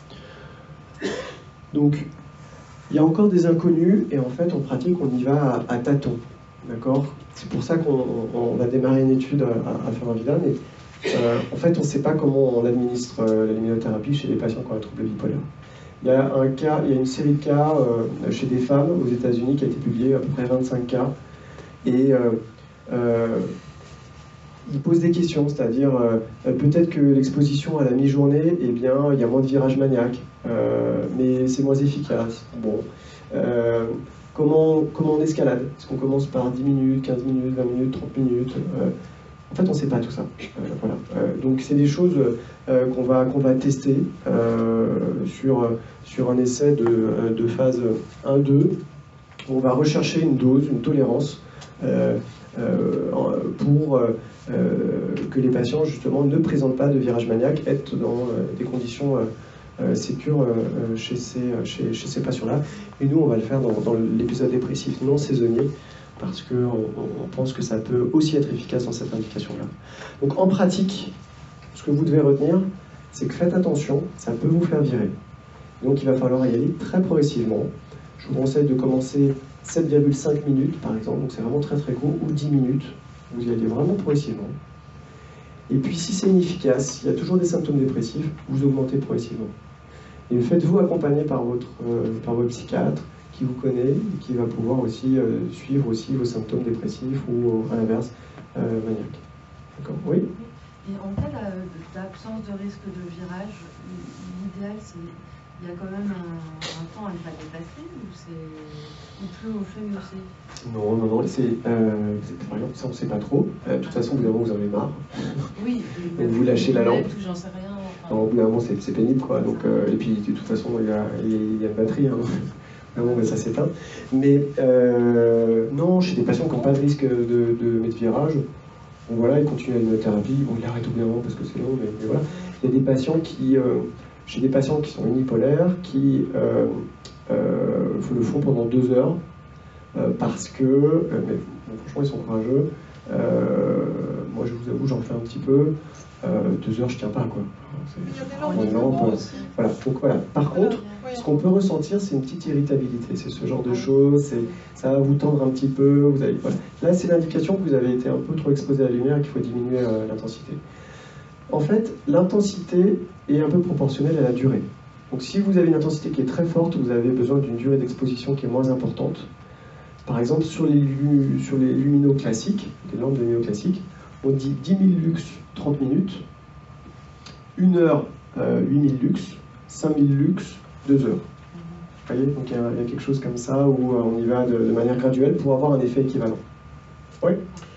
Donc, il y a encore des inconnus, et en fait, en pratique, on y va à tâtons. D'accord? C'est pour ça qu'on va démarrer une étude à Florent-Vidal, mais en fait, on ne sait pas comment on administre la luminothérapie chez les patients qui ont un trouble bipolaire. Il y a une série de cas chez des femmes aux États-Unis qui a été publiée, à peu près 25 cas, et ils posent des questions, c'est-à-dire peut-être que l'exposition à la mi-journée, eh bien, il y a moins de virages maniaques, mais c'est moins efficace. Bon, comment on escalade? Est-ce qu'on commence par 10 minutes, 15 minutes, 20 minutes, 30 minutes? En fait, on ne sait pas tout ça. Voilà. Donc, c'est des choses qu'on va tester sur un essai de phase 1-2. On va rechercher une dose, une tolérance pour que les patients, justement, ne présentent pas de virage maniaque, être dans des conditions sécures chez ces patients-là. Et nous, on va le faire dans l'épisode dépressif non saisonnier, parce qu'on pense que ça peut aussi être efficace dans cette indication-là. Donc en pratique, ce que vous devez retenir, c'est que faites attention, ça peut vous faire virer. Donc il va falloir y aller très progressivement. Je vous conseille de commencer 7,5 minutes par exemple, donc c'est vraiment très court, ou 10 minutes. Vous y allez vraiment progressivement. Et puis si c'est inefficace, il y a toujours des symptômes dépressifs, vous augmentez progressivement. Et faites-vous accompagner par votre psychiatre, qui vous connaît et qui va pouvoir aussi suivre aussi vos symptômes dépressifs ou à l'inverse maniaques. D'accord? Oui? Et en cas d'absence de risque de virage, l'idéal c'est il y a quand même un temps à ne pas dépasser. batterie ou plus on fait, mieux c'est? Non, non, non, par exemple, ça on ne sait pas trop. De toute façon, au bout d'un moment, vous en avez marre. Oui, donc vous lâchez la lampe. J'en sais rien. Enfin... Au bout d'un moment, c'est pénible, quoi. Donc, et puis, de toute façon, il y a une batterie. Hein. Vraiment, ça s'éteint. Mais non, chez des patients qui n'ont pas de risque de mettre virage, bon, voilà, ils continuent l'immunothérapie. Bon, ils arrêtent au bout d'un moment parce que c'est long, mais voilà. Il y a des patients qui, chez des patients qui sont unipolaires, qui le font pendant 2 heures parce que, mais bon, franchement, ils sont courageux. Moi, je vous avoue, j'en fais un petit peu. 2 heures, je tiens pas, quoi. Il y a des lampes aussi. Voilà. Donc voilà. Par contre, ce qu'on peut ressentir, c'est une petite irritabilité. C'est ce genre de choses. Ça va vous tendre un petit peu. Vous allez, voilà. Là, c'est l'indication que vous avez été un peu trop exposé à la lumière et qu'il faut diminuer l'intensité. En fait, l'intensité est un peu proportionnelle à la durée. Donc si vous avez une intensité qui est très forte, vous avez besoin d'une durée d'exposition qui est moins importante. Par exemple, sur les luminos classiques, les lampes de luminos classiques, on dit 10 000 lux, 30 minutes, 1 heure, 8 000 lux, 5 000 lux, 2 heures. Vous voyez, donc il y a quelque chose comme ça où on y va de manière graduelle pour avoir un effet équivalent. Oui.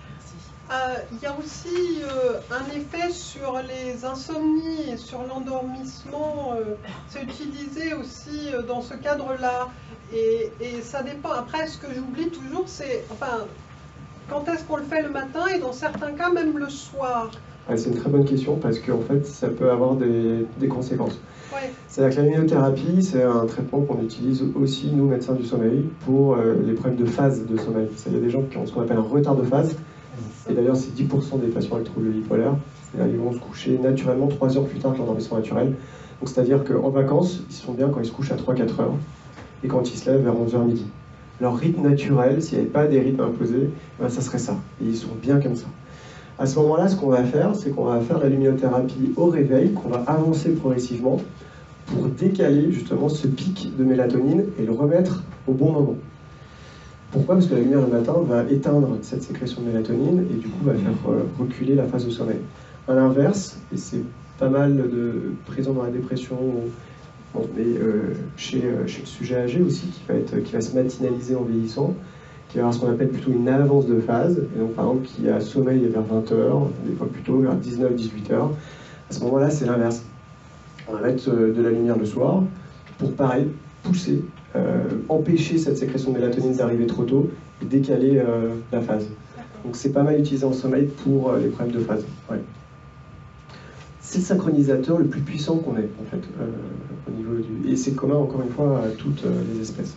Il y a aussi un effet sur les insomnies et sur l'endormissement. C'est utilisé aussi dans ce cadre-là. Et ça dépend. Après, ce que j'oublie toujours, c'est quand est-ce qu'on le fait le matin et dans certains cas, même le soir. C'est une très bonne question parce qu'en fait, ça peut avoir des conséquences. Ouais. C'est-à-dire que la luminothérapie, c'est un traitement qu'on utilise aussi, nous, médecins du sommeil, pour les problèmes de phase de sommeil. Il y a des gens qui ont ce qu'on appelle un retard de phase. Et d'ailleurs, c'est 10% des patients avec troubles bipolaires. C'est-à-dire qu'ils vont se coucher naturellement 3 heures plus tard que l'endormissement naturel. Donc c'est-à-dire qu'en vacances, ils sont bien quand ils se couchent à 3-4 heures et quand ils se lèvent vers 11h midi. Leur rythme naturel, s'il n'y avait pas des rythmes imposés, ben ça serait ça. Et ils sont bien comme ça. À ce moment-là, ce qu'on va faire, c'est qu'on va faire la luminothérapie au réveil, qu'on va avancer progressivement pour décaler justement ce pic de mélatonine et le remettre au bon moment. Pourquoi? Parce que la lumière le matin va éteindre cette sécrétion de mélatonine et du coup va faire reculer la phase de sommeil. À l'inverse, et c'est pas mal présent dans la dépression, mais chez le sujet âgé aussi, qui va se matinaliser en vieillissant, qui va avoir ce qu'on appelle plutôt une avance de phase, et donc par exemple qui a sommeil vers 20h, des fois plutôt vers 19-18h. À ce moment-là, c'est l'inverse. On va mettre de la lumière le soir pour, pareil, pousser, empêcher cette sécrétion de mélatonine d'arriver trop tôt et décaler la phase. Donc c'est pas mal utilisé en sommeil pour les problèmes de phase. Ouais. C'est le synchronisateur le plus puissant qu'on ait, en fait, au niveau du... Et c'est commun, encore une fois, à toutes les espèces.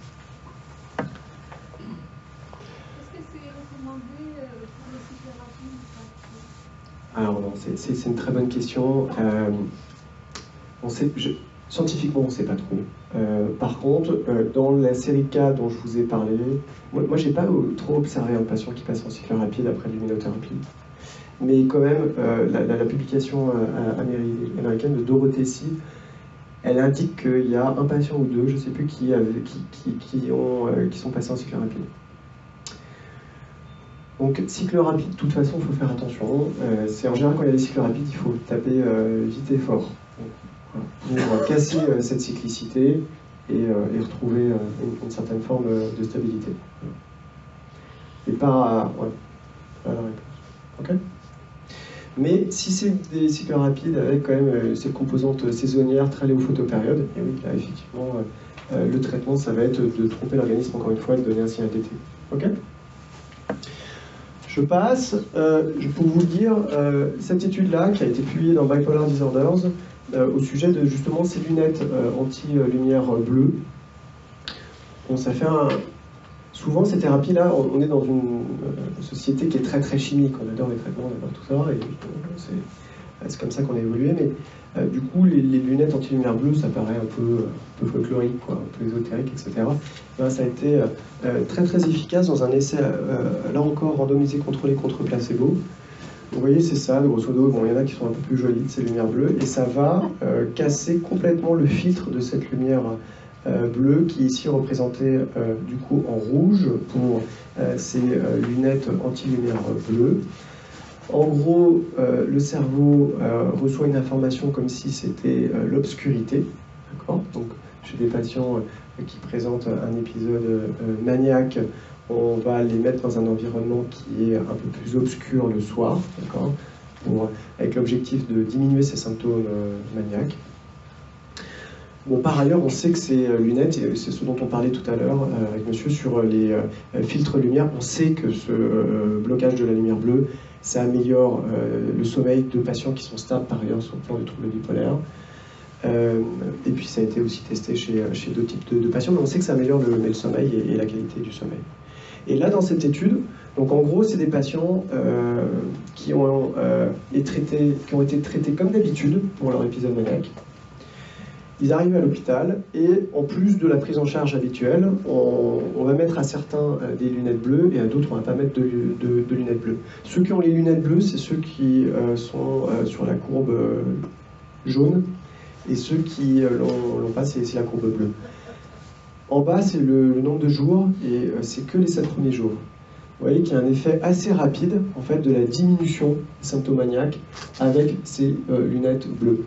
Est-ce que c'est recommandé pour l'ocythérapie ou pas? Alors non, c'est une très bonne question. Scientifiquement, on ne sait pas trop. Par contre, dans la série K dont je vous ai parlé, moi je n'ai pas trop observé un patient qui passe en cycle rapide après l'immunothérapie. Mais quand même, la publication américaine de Dorothée Seed, elle indique qu'il y a un patient ou deux, je ne sais plus, qui sont passés en cycle rapide. Donc, cycle rapide, de toute façon, il faut faire attention. C'est en général, quand il y a des cycles rapides, il faut taper vite et fort. Pour casser cette cyclicité et retrouver une certaine forme de stabilité. Et pas la réponse. Ok? Mais si c'est des cycles rapides avec quand même cette composante saisonnière très liée aux photopériodes, et oui, là effectivement, le traitement, ça va être de tromper l'organisme encore une fois et de donner un signal d'été. Ok? Je passe, pour vous dire, cette étude-là qui a été publiée dans Bipolar Disorders, au sujet de justement ces lunettes anti-lumière bleue. Bon, ça fait souvent ces thérapies-là, on est dans une société qui est très très chimique, on adore les traitements, on adore tout ça, et c'est comme ça qu'on a évolué, mais du coup les lunettes anti-lumière bleue, ça paraît un peu folklorique, quoi, un peu ésotérique, etc. Là, ça a été très très efficace dans un essai, là encore randomisé contrôlé contre placebo. Vous voyez, c'est ça, grosso modo. Bon, il y en a qui sont un peu plus jolies, ces lumières bleues, et ça va casser complètement le filtre de cette lumière bleue, qui est ici représentée du coup en rouge pour ces lunettes anti-lumière bleue. En gros, le cerveau reçoit une information comme si c'était l'obscurité, d'accord? Donc, chez des patients qui présentent un épisode maniaque, on va les mettre dans un environnement qui est un peu plus obscur le soir, d'accord, avec l'objectif de diminuer ces symptômes maniaques. Bon, par ailleurs, on sait que ces lunettes, et c'est ce dont on parlait tout à l'heure avec monsieur sur les filtres lumière, on sait que ce blocage de la lumière bleue, ça améliore le sommeil de patients qui sont stables par ailleurs sur le plan du trouble bipolaire. Et puis ça a été aussi testé chez d'autres types de patients, mais on sait que ça améliore le sommeil et la qualité du sommeil. Et là, dans cette étude, donc en gros, c'est des patients qui ont été traités comme d'habitude pour leur épisode maniaque. Ils arrivent à l'hôpital et en plus de la prise en charge habituelle, on va mettre à certains des lunettes bleues et à d'autres on ne va pas mettre de lunettes bleues. Ceux qui ont les lunettes bleues, c'est ceux qui sont sur la courbe jaune et ceux qui l'ont pas, c'est la courbe bleue. En bas, c'est le nombre de jours et c'est que les 7 premiers jours. Vous voyez qu'il y a un effet assez rapide en fait, de la diminution symptomaniaque avec ces lunettes bleues.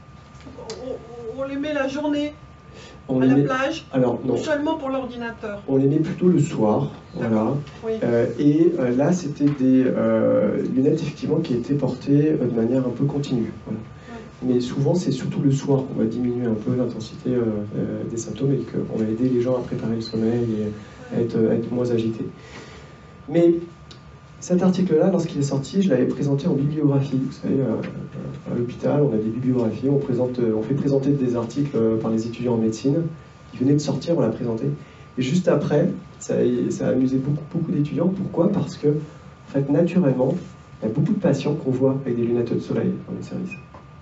On les met la journée à la plage, alors, non. ou seulement pour l'ordinateur? On les met plutôt le soir, voilà. Oui. Là, c'était des lunettes effectivement qui étaient portées de manière un peu continue. Voilà. Mais souvent, c'est surtout le soir qu'on va diminuer un peu l'intensité des symptômes et qu'on va aider les gens à préparer le sommeil et à être moins agités. Mais cet article-là, lorsqu'il est sorti, je l'avais présenté en bibliographie. Vous savez, à l'hôpital, on a des bibliographies, on fait présenter des articles par les étudiants en médecine. Ils venaient de sortir, on l'a présenté. Et juste après, ça a amusé beaucoup d'étudiants. Pourquoi? Parce que, en fait, naturellement, il y a beaucoup de patients qu'on voit avec des lunettes de soleil dans les services,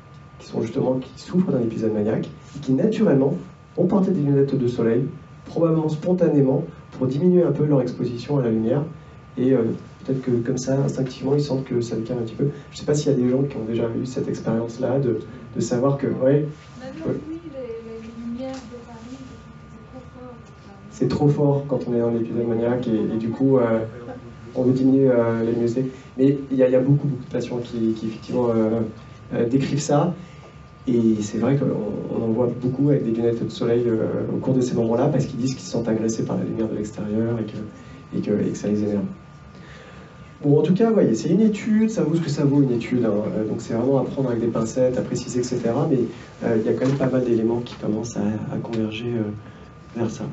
qui souffrent d'un épisode maniaque, et qui naturellement vont porter des lunettes de soleil, probablement spontanément, pour diminuer un peu leur exposition à la lumière. Et peut-être que comme ça, instinctivement, ils sentent que ça les calme un petit peu. Je ne sais pas s'il y a des gens qui ont déjà eu cette expérience-là, de savoir que... Ouais, oui, les lumières de Paris, c'est trop fort. C'est trop fort quand on est dans l'épisode maniaque, et du coup, on veut diminuer les musées. Mais il y a beaucoup de patients qui effectivement décrivent ça. Et c'est vrai qu'on en voit beaucoup avec des lunettes de soleil au cours de ces moments-là, parce qu'ils disent qu'ils se sentent agressés par la lumière de l'extérieur et que ça les énerve. Bon, en tout cas, voyez, c'est une étude, ça vaut ce que ça vaut une étude, hein. Donc c'est vraiment à prendre avec des pincettes, à préciser, etc. Mais il y a quand même pas mal d'éléments qui commencent à converger vers ça.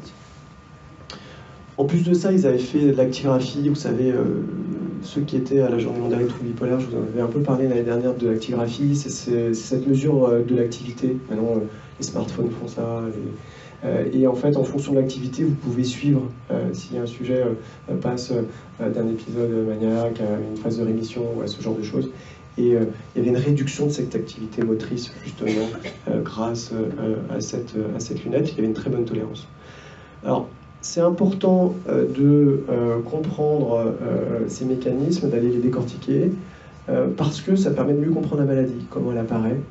En plus de ça, ils avaient fait de l'actigraphie, vous savez, ceux qui étaient à la Journée mondiale des troubles bipolaires, je vous en avais un peu parlé l'année dernière de l'actigraphie, c'est cette mesure de l'activité. Maintenant, les smartphones font ça, et en fait, en fonction de l'activité, vous pouvez suivre si un sujet passe d'un épisode maniaque à une phase de rémission ou à ce genre de choses. Et il y avait une réduction de cette activité motrice, justement, grâce à cette lunette. Il y avait une très bonne tolérance. Alors, c'est important de comprendre ces mécanismes, d'aller les décortiquer, parce que ça permet de mieux comprendre la maladie, comment elle apparaît,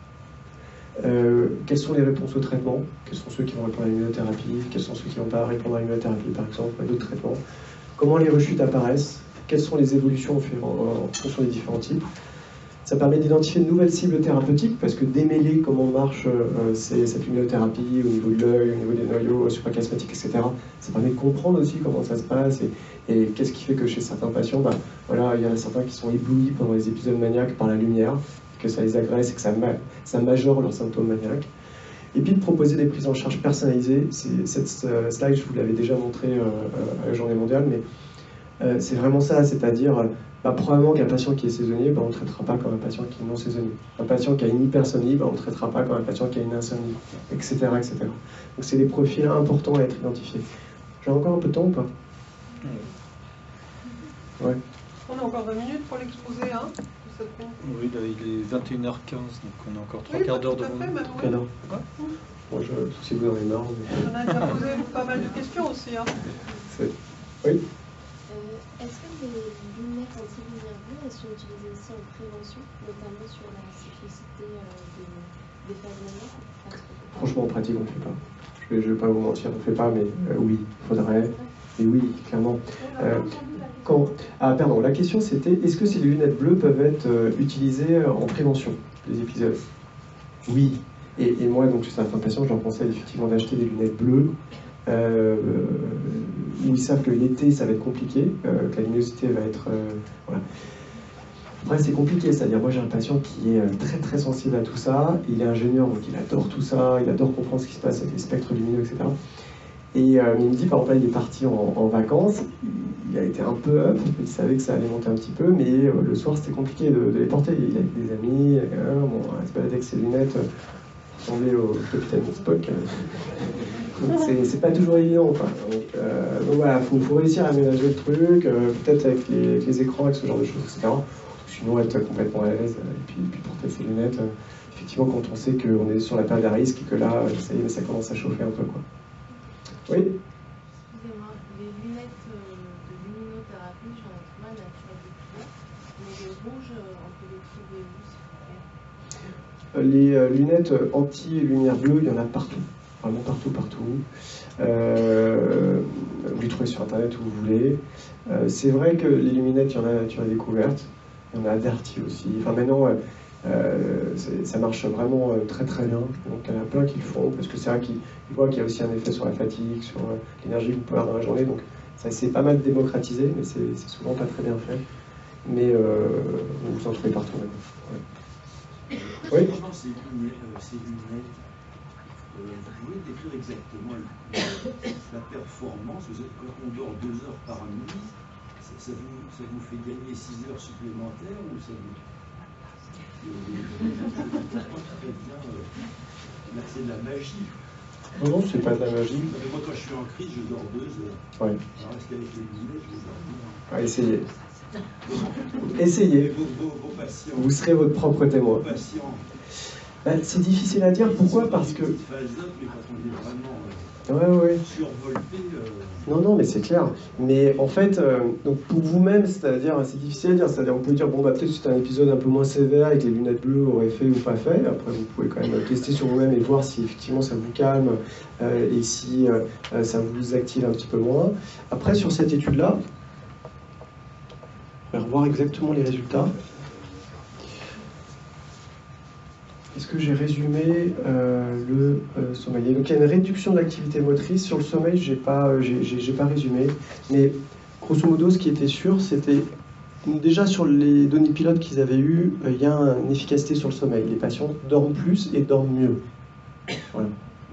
quelles sont les réponses au traitement, quels sont ceux qui vont répondre à l'immunothérapie, quels sont ceux qui ne vont pas répondre à l'immunothérapie, par exemple, à d'autres traitements, comment les rechutes apparaissent, quelles sont les évolutions en fonction des différents types. Ça permet d'identifier de nouvelles cibles thérapeutiques, parce que démêler comment marche cette immunothérapie au niveau de l'œil, au niveau des noyaux suprachiasmatiques, etc., ça permet de comprendre aussi comment ça se passe et qu'est-ce qui fait que chez certains patients, voilà, il y en a certains qui sont éblouis pendant les épisodes maniaques par la lumière, que ça les agresse et que ça majore leurs symptômes maniaques. Et puis de proposer des prises en charge personnalisées. Cette slide, je vous l'avais déjà montré à la Journée mondiale, mais c'est vraiment ça, c'est-à-dire probablement qu'un patient qui est saisonnier, on ne le traitera pas comme un patient qui est non saisonnier. Un patient qui a une hypersomnie, on ne le traitera pas comme un patient qui a une insomnie, etc. etc. Donc c'est des profils importants à être identifiés. J'ai encore un peu de temps ou pas? Ouais. On a encore 20 minutes pour l'exposer, hein? Oui, là, il est 21h15, donc on a encore 3 quarts d'heure devant nous. Bon, si vous en avez marre. On a déjà posé pas mal de questions aussi. Hein. Oui. Est-ce que les lunettes anti-lumière bleue, elles sont utilisées aussi en prévention, notamment sur la cyclicité des phases maniaques? Franchement, en pratique, on ne fait pas. Je ne vais pas vous mentir, on ne fait pas, mais oui, il faudrait. Et oui, clairement. Pardon, la question c'était, est-ce que ces lunettes bleues peuvent être utilisées en prévention des épisodes? Oui. Et moi, donc, chez certains patients, je leur conseille effectivement d'acheter des lunettes bleues où ils savent que l'été ça va être compliqué, que la luminosité va être... voilà. Après c'est compliqué, c'est-à-dire moi j'ai un patient qui est très très sensible à tout ça, il est ingénieur donc il adore tout ça, il adore comprendre ce qui se passe avec les spectres lumineux, etc. Et il me dit par exemple là il est parti en vacances, il a été un peu up, il savait que ça allait monter un petit peu, mais le soir c'était compliqué de les porter, il avait des amis, bon, il se baladait avec ses lunettes, ressemblait au capitaine Spock. Donc c'est pas toujours évident. Quoi. Donc voilà, faut réussir à aménager le truc, peut-être avec les écrans, avec ce genre de choses, etc. Sinon être complètement à l'aise, et puis porter ses lunettes. Effectivement, quand on sait qu'on est sur la période à risque et que là, ça y est, ça commence à chauffer un peu. Quoi. Oui. Excusez-moi, les lunettes de luminothérapie, j'en ai trouvé à Nature Découverte, mais les rouges, on peut les trouver où, s'il vous plaît? Les lunettes anti-lumière bleue, il y en a partout. Vraiment partout. Vous les trouvez sur internet où vous voulez. C'est vrai que les lunettes, il y en a à Nature Découverte. Il y en a à Darty aussi. Enfin maintenant, ça marche vraiment très très bien. Donc il y en a plein qui le font, parce que c'est vrai qu'ils voient qu'il y a aussi un effet sur la fatigue, sur l'énergie que vous pouvez avoir dans la journée. Donc ça s'est pas mal démocratisé, mais c'est souvent pas très bien fait. Mais vous en trouvez partout maintenant. Ouais. Oui. Concernant ces lunettes, vous pouvez décrire exactement la performance. Quand on dort 2 heures par nuit, ça vous fait gagner 6 heures supplémentaires ou ça vous... très bien. C'est de la magie. Non, c'est pas de la magie. Moi, quand je suis en crise, je dors 2 heures. Ouais. Alors, est-ce qu'avec les lunettes, je vais dormir? Ah, essayez. Essayez. Vos patients. Vous serez votre propre témoin. Vos patients. Ben, c'est difficile à dire. Pourquoi? Parce que... Ouais. Survolté. Non, mais c'est clair. Mais en fait, donc pour vous-même, c'est-à-dire, c'est difficile à dire. C'est-à-dire, on peut dire, bon, bah, peut-être que c'est un épisode un peu moins sévère et que les lunettes bleues auraient fait ou pas fait. Après, vous pouvez quand même tester sur vous-même et voir si effectivement ça vous calme et si ça vous active un petit peu moins. Après, sur cette étude-là, on va revoir exactement les résultats. Est-ce que j'ai résumé le sommeil? Donc il y a une réduction de l'activité motrice. Sur le sommeil, j'ai pas résumé. Mais grosso modo, ce qui était sûr, c'était déjà sur les données pilotes qu'ils avaient eues, il y a une efficacité sur le sommeil. Les patients dorment plus et dorment mieux. Voilà.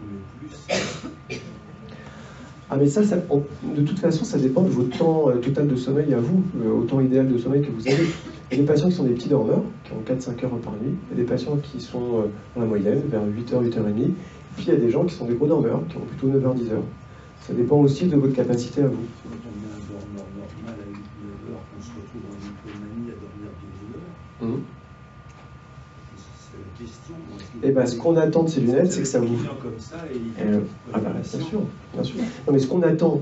Ah mais ça, de toute façon, ça dépend de votre temps total de sommeil à vous, au temps idéal de sommeil que vous avez. Il y a des patients qui sont des petits dormeurs, qui ont 4-5 heures par nuit. Il y a des patients qui sont dans la moyenne, vers 8h, 8h30. Et puis il y a des gens qui sont des gros dormeurs, qui ont plutôt 9h, 10h. Ça dépend aussi de votre capacité à vous. Quand on a un dormeur normal à 8-9 heures, on se retrouve en hypomanie à dormir 12 heures. C'est la question. Et ben, ce qu'on attend de ces lunettes, c'est que ça vous... Comme ça et ah bah, bien sûr. Non, mais ce qu'on attend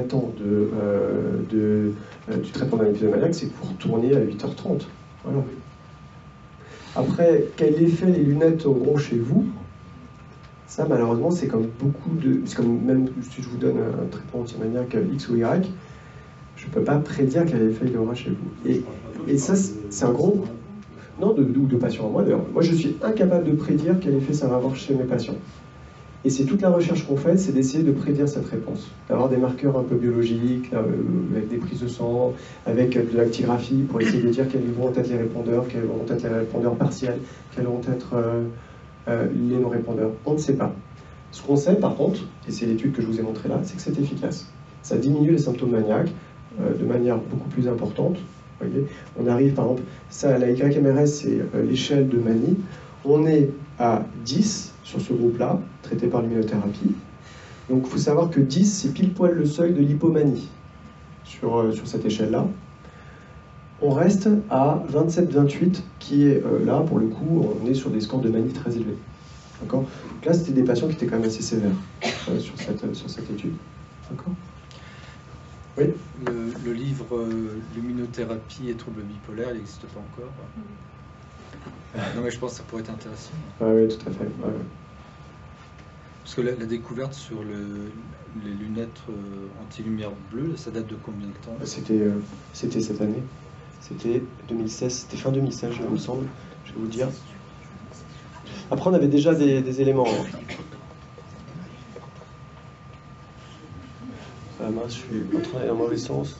du traitement d'un épisode maniaque, c'est que vous retourniez à 8h30. Voilà. Après, quel effet les lunettes auront chez vous? Ça, malheureusement, c'est comme c'est comme même si je vous donne un traitement antimaniaque X ou Y, je ne peux pas prédire quel effet il aura chez vous. Et ça, c'est un gros... Non, de patients à moi d'ailleurs. Moi, je suis incapable de prédire quel effet ça va avoir chez mes patients. Et c'est toute la recherche qu'on fait, c'est d'essayer de prédire cette réponse. D'avoir des marqueurs un peu biologiques, avec des prises de sang, avec de l'actigraphie, pour essayer de dire quels vont être les répondeurs, quels vont être les répondeurs partiels, quels vont être les non-répondeurs. On ne sait pas. Ce qu'on sait, par contre, et c'est l'étude que je vous ai montrée là, c'est que c'est efficace. Ça diminue les symptômes maniaques de manière beaucoup plus importante. Vous voyez, on arrive, par exemple, ça, la YMRS, c'est l'échelle de manie. On est à 10 sur ce groupe-là, traité par luminothérapie. Donc il faut savoir que 10, c'est pile poil le seuil de l'hypomanie sur cette échelle-là. On reste à 27-28, qui est là, pour le coup, on est sur des scores de manie très élevés. D'accord ? Donc là, c'était des patients qui étaient quand même assez sévères sur cette étude. D'accord ? Oui. Le livre Luminothérapie et troubles bipolaires, il n'existe pas encore. Non, mais je pense que ça pourrait être intéressant. Ah oui, tout à fait. Ouais. Parce que la découverte sur les lunettes anti-lumière bleue, ça date de combien de temps? C'était cette année. C'était 2016. C'était fin 2016, il me semble. Je vais vous dire. Après, on avait déjà des éléments. Ah mince, je suis en train d'aller dans le mauvais sens.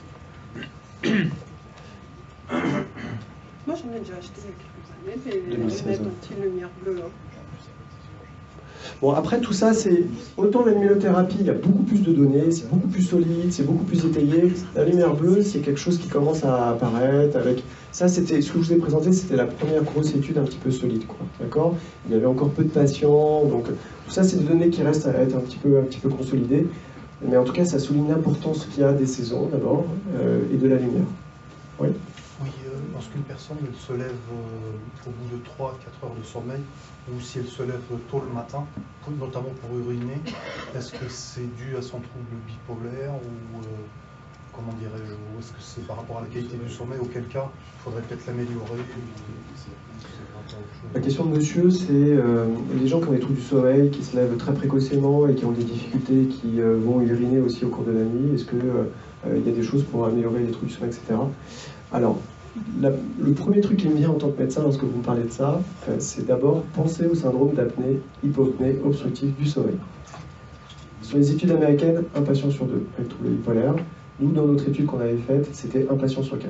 Moi, j'en ai déjà acheté il y a quelques années, des lunettes anti-lumière bleue. Hein. Bon, après tout ça, c'est autant la luminothérapie, il y a beaucoup plus de données, c'est beaucoup plus solide, c'est beaucoup plus étayé. La lumière bleue, c'est quelque chose qui commence à apparaître avec... Ça, c'était ce que je vous ai présenté, c'était la première grosse étude un petit peu solide, quoi. D'accord? Il y avait encore peu de patients, donc tout ça, c'est des données qui restent à être un petit peu consolidées. Mais en tout cas, ça souligne l'importance qu'il y a des saisons, d'abord, et de la lumière. Oui? Oui, lorsqu'une personne elle se lève au bout de 3-4 heures de sommeil, ou si elle se lève tôt le matin, notamment pour uriner, est-ce que c'est dû à son trouble bipolaire ou comment dirais-je, ou est-ce que c'est par rapport à la qualité du sommeil, auquel cas il faudrait peut-être l'améliorer? La question de monsieur, c'est les gens qui ont des troubles du sommeil, qui se lèvent très précocement et qui ont des difficultés, qui vont uriner aussi au cours de la nuit, est-ce qu'il y a des choses pour améliorer les troubles du sommeil, etc. Alors, le premier truc qui me vient en tant que médecin lorsque vous me parlez de ça, c'est d'abord penser au syndrome d'apnée, hypopnée obstructive du sommeil. Sur les études américaines, un patient sur 2 avec trouble bipolaire. Nous, dans notre étude qu'on avait faite, c'était un patient sur 4.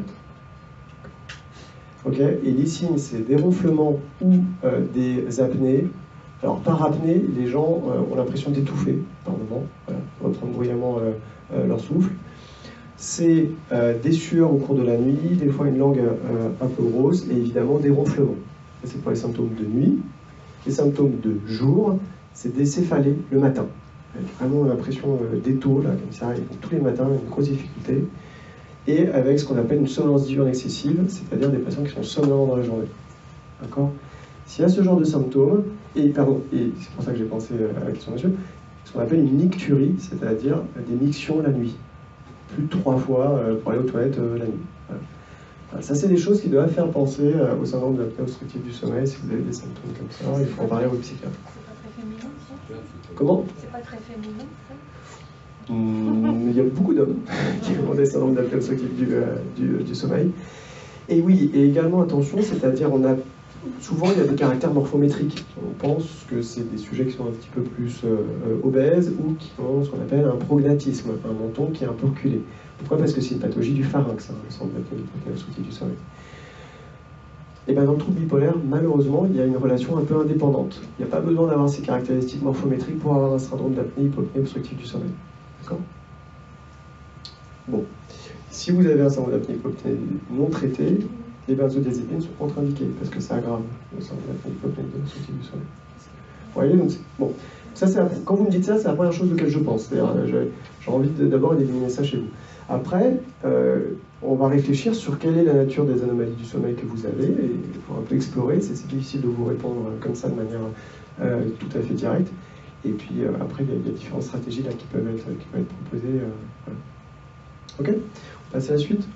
Ok, et les signes, c'est des ronflements ou des apnées. Alors, par apnée, les gens ont l'impression d'étouffer par moment, reprendre bruyamment leur souffle. C'est des sueurs au cours de la nuit, des fois une langue un peu grosse, et évidemment des ronflements. C'est pour les symptômes de nuit. Les symptômes de jour, c'est des céphalées le matin. Avec vraiment l'impression d'étau, là, comme ça, et tous les matins, une grosse difficulté. Et avec ce qu'on appelle une somnolence diurne excessive, c'est-à-dire des patients qui sont somnolents dans la journée. D'accord? S'il y a ce genre de symptômes, et c'est pour ça que j'ai pensé à la question de monsieur, ce qu'on appelle une nicturie, c'est-à-dire des mictions la nuit. Plus de 3 fois pour aller aux toilettes la nuit. Voilà. Ça, c'est des choses qui doivent faire penser au syndrome de l'apnée obstructive du sommeil. Si vous avez des symptômes comme ça, il faut en parler à votre psychiatre. C'est pas très féminin, ça? Comment? C'est pas très féminin, ça? Il y a beaucoup d'hommes qui ont des syndromes d'apnée obstructive du sommeil. Et oui, et également, attention, c'est-à-dire souvent il y a des caractères morphométriques. On pense que c'est des sujets qui sont un petit peu plus obèses ou qui ont ce qu'on appelle un prognatisme, un menton qui est un peu reculé. Pourquoi? Parce que c'est une pathologie du pharynx, le syndrome d'apnée obstructive du sommeil. Et bien dans le trouble bipolaire, malheureusement, il y a une relation un peu indépendante. Il n'y a pas besoin d'avoir ces caractéristiques morphométriques pour avoir un syndrome d'apnée obstructive du sommeil. D'accord? Bon. Si vous avez un syndrome d'apnée non traité, les benzodiazépines sont contre-indiquées parce que ça aggrave le syndrome d'apnée obstructive du sommeil. Vous voyez, donc bon. Ça, quand vous me dites ça, c'est la première chose auquel je pense. J'ai envie d'abord d'éliminer ça chez vous. Après, on va réfléchir sur quelle est la nature des anomalies du sommeil que vous avez, et il faut un peu explorer. C'est difficile de vous répondre comme ça de manière tout à fait directe. Et puis après, il y a différentes stratégies là, qui peuvent être proposées. Voilà. Ok? On passe à la suite.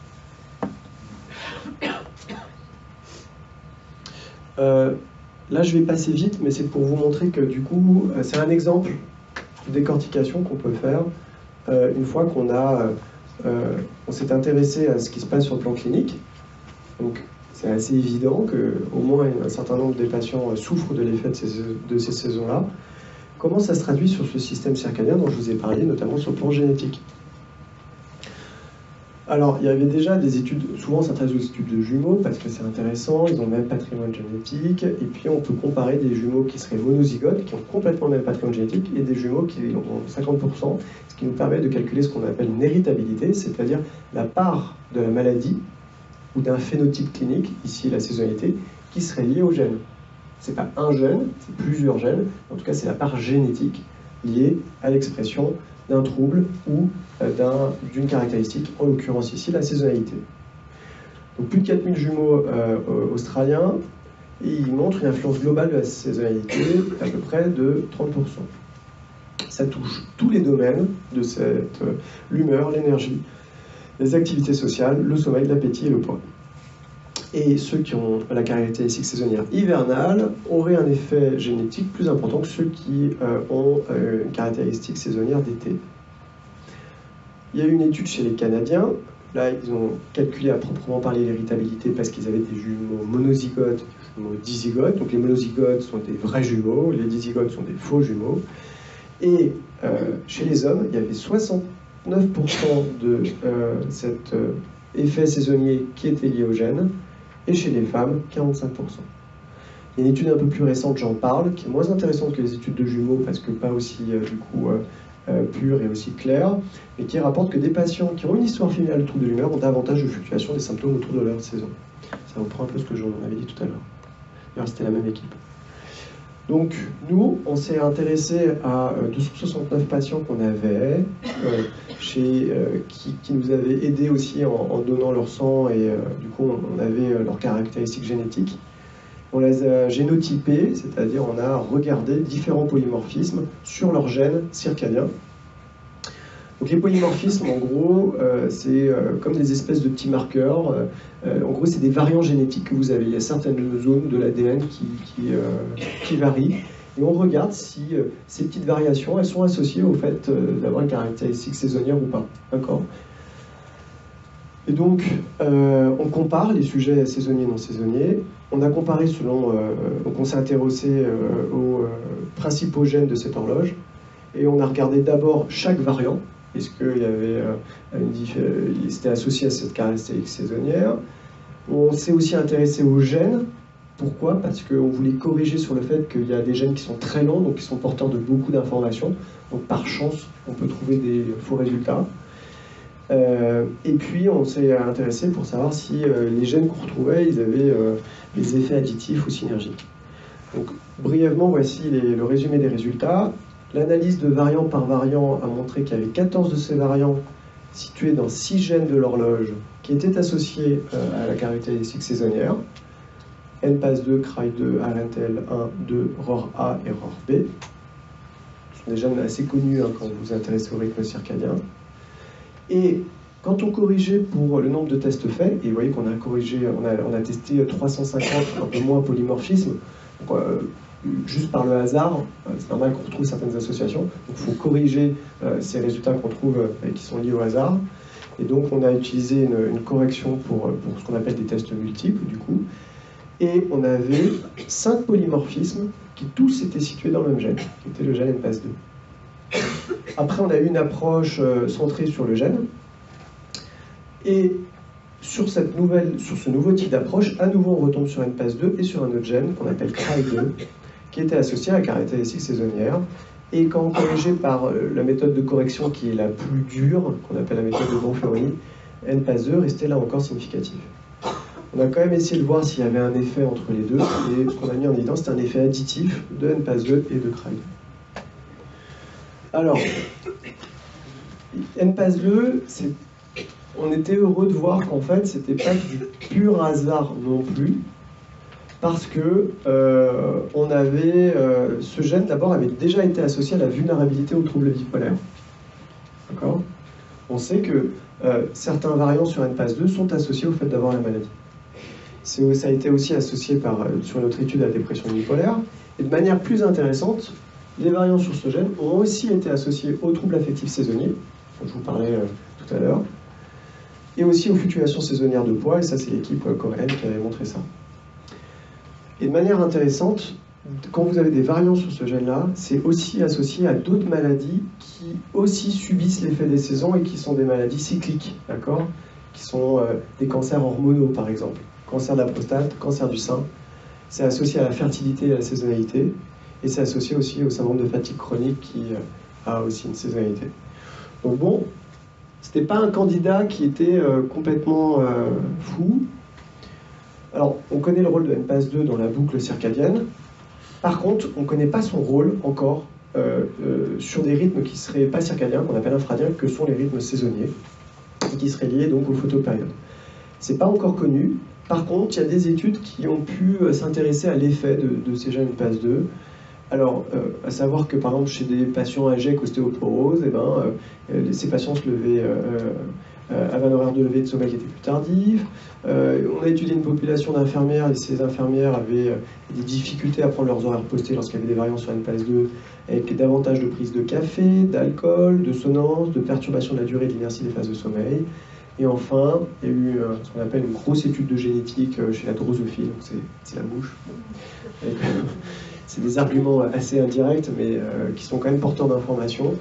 Là, je vais passer vite, mais c'est pour vous montrer que du coup, c'est un exemple de décortication qu'on peut faire une fois qu'on on s'est intéressé à ce qui se passe sur le plan clinique. Donc, c'est assez évident qu'au moins un certain nombre des patients souffrent de l'effet de ces saisons-là. Comment ça se traduit sur ce système circadien dont je vous ai parlé, notamment sur le plan génétique? Alors, il y avait déjà des études, souvent ça s'intéresse aux études de jumeaux, parce que c'est intéressant, ils ont le même patrimoine génétique, et puis on peut comparer des jumeaux qui seraient monozygotes, qui ont complètement le même patrimoine génétique, et des jumeaux qui ont 50%, ce qui nous permet de calculer ce qu'on appelle une héritabilité, c'est-à-dire la part de la maladie, ou d'un phénotype clinique, ici la saisonnalité, qui serait liée au gène. C'est pas un gène, c'est plusieurs gènes, en tout cas c'est la part génétique liée à l'expression d'un trouble ou d'une caractéristique, en l'occurrence ici la saisonnalité. Donc plus de 4000 jumeaux australiens, et ils montrent une influence globale de la saisonnalité à peu près de 30%. Ça touche tous les domaines de l'humeur, l'énergie, les activités sociales, le sommeil, l'appétit et le poids. Et ceux qui ont la caractéristique saisonnière hivernale auraient un effet génétique plus important que ceux qui ont une caractéristique saisonnière d'été. Il y a eu une étude chez les Canadiens. Là, ils ont calculé à proprement parler l'héritabilité parce qu'ils avaient des jumeaux monozygotes, des jumeaux dizygotes. Donc les monozygotes sont des vrais jumeaux, les dizygotes sont des faux jumeaux. Et chez les hommes, il y avait de cet effet saisonnier qui était lié au gène, et chez les femmes, 45%. Il y a une étude un peu plus récente, j'en parle, qui est moins intéressante que les études de jumeaux, parce que pas aussi, pure et aussi claire, mais qui rapporte que des patients qui ont une histoire familiale de troubles de l'humeur ont davantage de fluctuations des symptômes autour de leur saison. Ça reprend un peu ce que j'en avais dit tout à l'heure. D'ailleurs, c'était la même équipe. Donc, nous, on s'est intéressé à 269 patients qu'on avait, qui nous avaient aidés aussi en donnant leur sang, et du coup, on avait leurs caractéristiques génétiques. On les a génotypés, c'est-à-dire on a regardé différents polymorphismes sur leurs gènes circadiens. Donc les polymorphismes, en gros, c'est comme des espèces de petits marqueurs. En gros, c'est des variants génétiques que vous avez. Il y a certaines zones de l'ADN qui varient. Et on regarde si ces petites variations, elles sont associées au fait d'avoir une caractéristique saisonnière ou pas. D'accord ? Et donc, on compare les sujets saisonniers et non saisonniers. On a comparé selon... donc on s'est intéressé aux principaux gènes de cette horloge. Et on a regardé d'abord chaque variant. Est-ce qu'il y avait c'était associé à cette caractéristique saisonnière. On s'est aussi intéressé aux gènes. Pourquoi? Parce qu'on voulait corriger sur le fait qu'il y a des gènes qui sont très longs, donc qui sont porteurs de beaucoup d'informations. Donc par chance, on peut trouver des faux résultats. Et puis on s'est intéressé pour savoir si les gènes qu'on retrouvait, ils avaient des effets additifs ou synergiques. Donc brièvement, voici le résumé des résultats. L'analyse de variant par variant a montré qu'il y avait 14 de ces variants situés dans 6 gènes de l'horloge qui étaient associés à la caractéristique saisonnière. NPAS2, CRY2, RNTL1, 2, ROR-A et ROR-B. Ce sont des gènes assez connus quand vous vous intéressez au rythme circadien. Et quand on corrigeait pour le nombre de tests faits, et vous voyez qu'on a corrigé, on a testé 350, un peu moins polymorphisme, donc, juste par le hasard, c'est normal qu'on retrouve certaines associations, donc il faut corriger ces résultats qu'on trouve et qui sont liés au hasard. Et donc on a utilisé une correction pour ce qu'on appelle des tests multiples, du coup, et on avait 5 polymorphismes qui tous étaient situés dans le même gène, qui était le gène NPAS2. Après, on a eu une approche centrée sur le gène, et sur ce nouveau type d'approche, à nouveau on retombe sur NPAS2 et sur un autre gène qu'on appelle CRY2, qui était associé à la caractéristique saisonnière. Et quand corrigé par la méthode de correction qui est la plus dure, qu'on appelle la méthode de Bonferroni, NPAS2 restait là encore significatif. On a quand même essayé de voir s'il y avait un effet entre les deux, et ce qu'on a mis en évidence, c'est un effet additif de NPAS2 et de CRY2. Alors, NPAS2, on était heureux de voir qu'en fait, c'était pas du pur hasard non plus, parce que on avait ce gène d'abord avait déjà été associé à la vulnérabilité aux troubles bipolaires. D'accord ? On sait que certains variants sur NPAS2 sont associés au fait d'avoir la maladie. Ça a été aussi associé sur notre étude à la dépression bipolaire. Et de manière plus intéressante, les variants sur ce gène ont aussi été associés aux troubles affectifs saisonniers, dont je vous parlais tout à l'heure, et aussi aux fluctuations saisonnières de poids, et ça c'est l'équipe coréenne qui avait montré ça. Et de manière intéressante, quand vous avez des variants sur ce gène-là, c'est aussi associé à d'autres maladies qui aussi subissent l'effet des saisons et qui sont des maladies cycliques, d'accord ? Qui sont des cancers hormonaux par exemple, cancer de la prostate, cancer du sein. C'est associé à la fertilité et à la saisonnalité, et c'est associé aussi au syndrome de fatigue chronique qui a aussi une saisonnalité. Donc bon, c'était pas un candidat qui était complètement fou. Alors, on connaît le rôle de NPAS2 dans la boucle circadienne. Par contre, on ne connaît pas son rôle encore sur des rythmes qui ne seraient pas circadiens, qu'on appelle infradiens, que sont les rythmes saisonniers, et qui seraient liés donc aux photopériodes. Ce n'est pas encore connu. Par contre, il y a des études qui ont pu s'intéresser à l'effet de ces gènes NPAS2. Alors, à savoir que par exemple chez des patients âgés avec ostéoporose, ces patients se levaient, avaient un horaire de lever de sommeil qui était plus tardif. On a étudié une population d'infirmières, et ces infirmières avaient des difficultés à prendre leurs horaires postés lorsqu'il y avait des variants sur NPAS2, avec davantage de prise de café, d'alcool, de somnolence, de perturbation de la durée et de l'inertie des phases de sommeil. Et enfin, il y a eu ce qu'on appelle une grosse étude de génétique chez la drosophile, donc c'est la bouche. C'est des arguments assez indirects, mais qui sont quand même porteurs d'informations.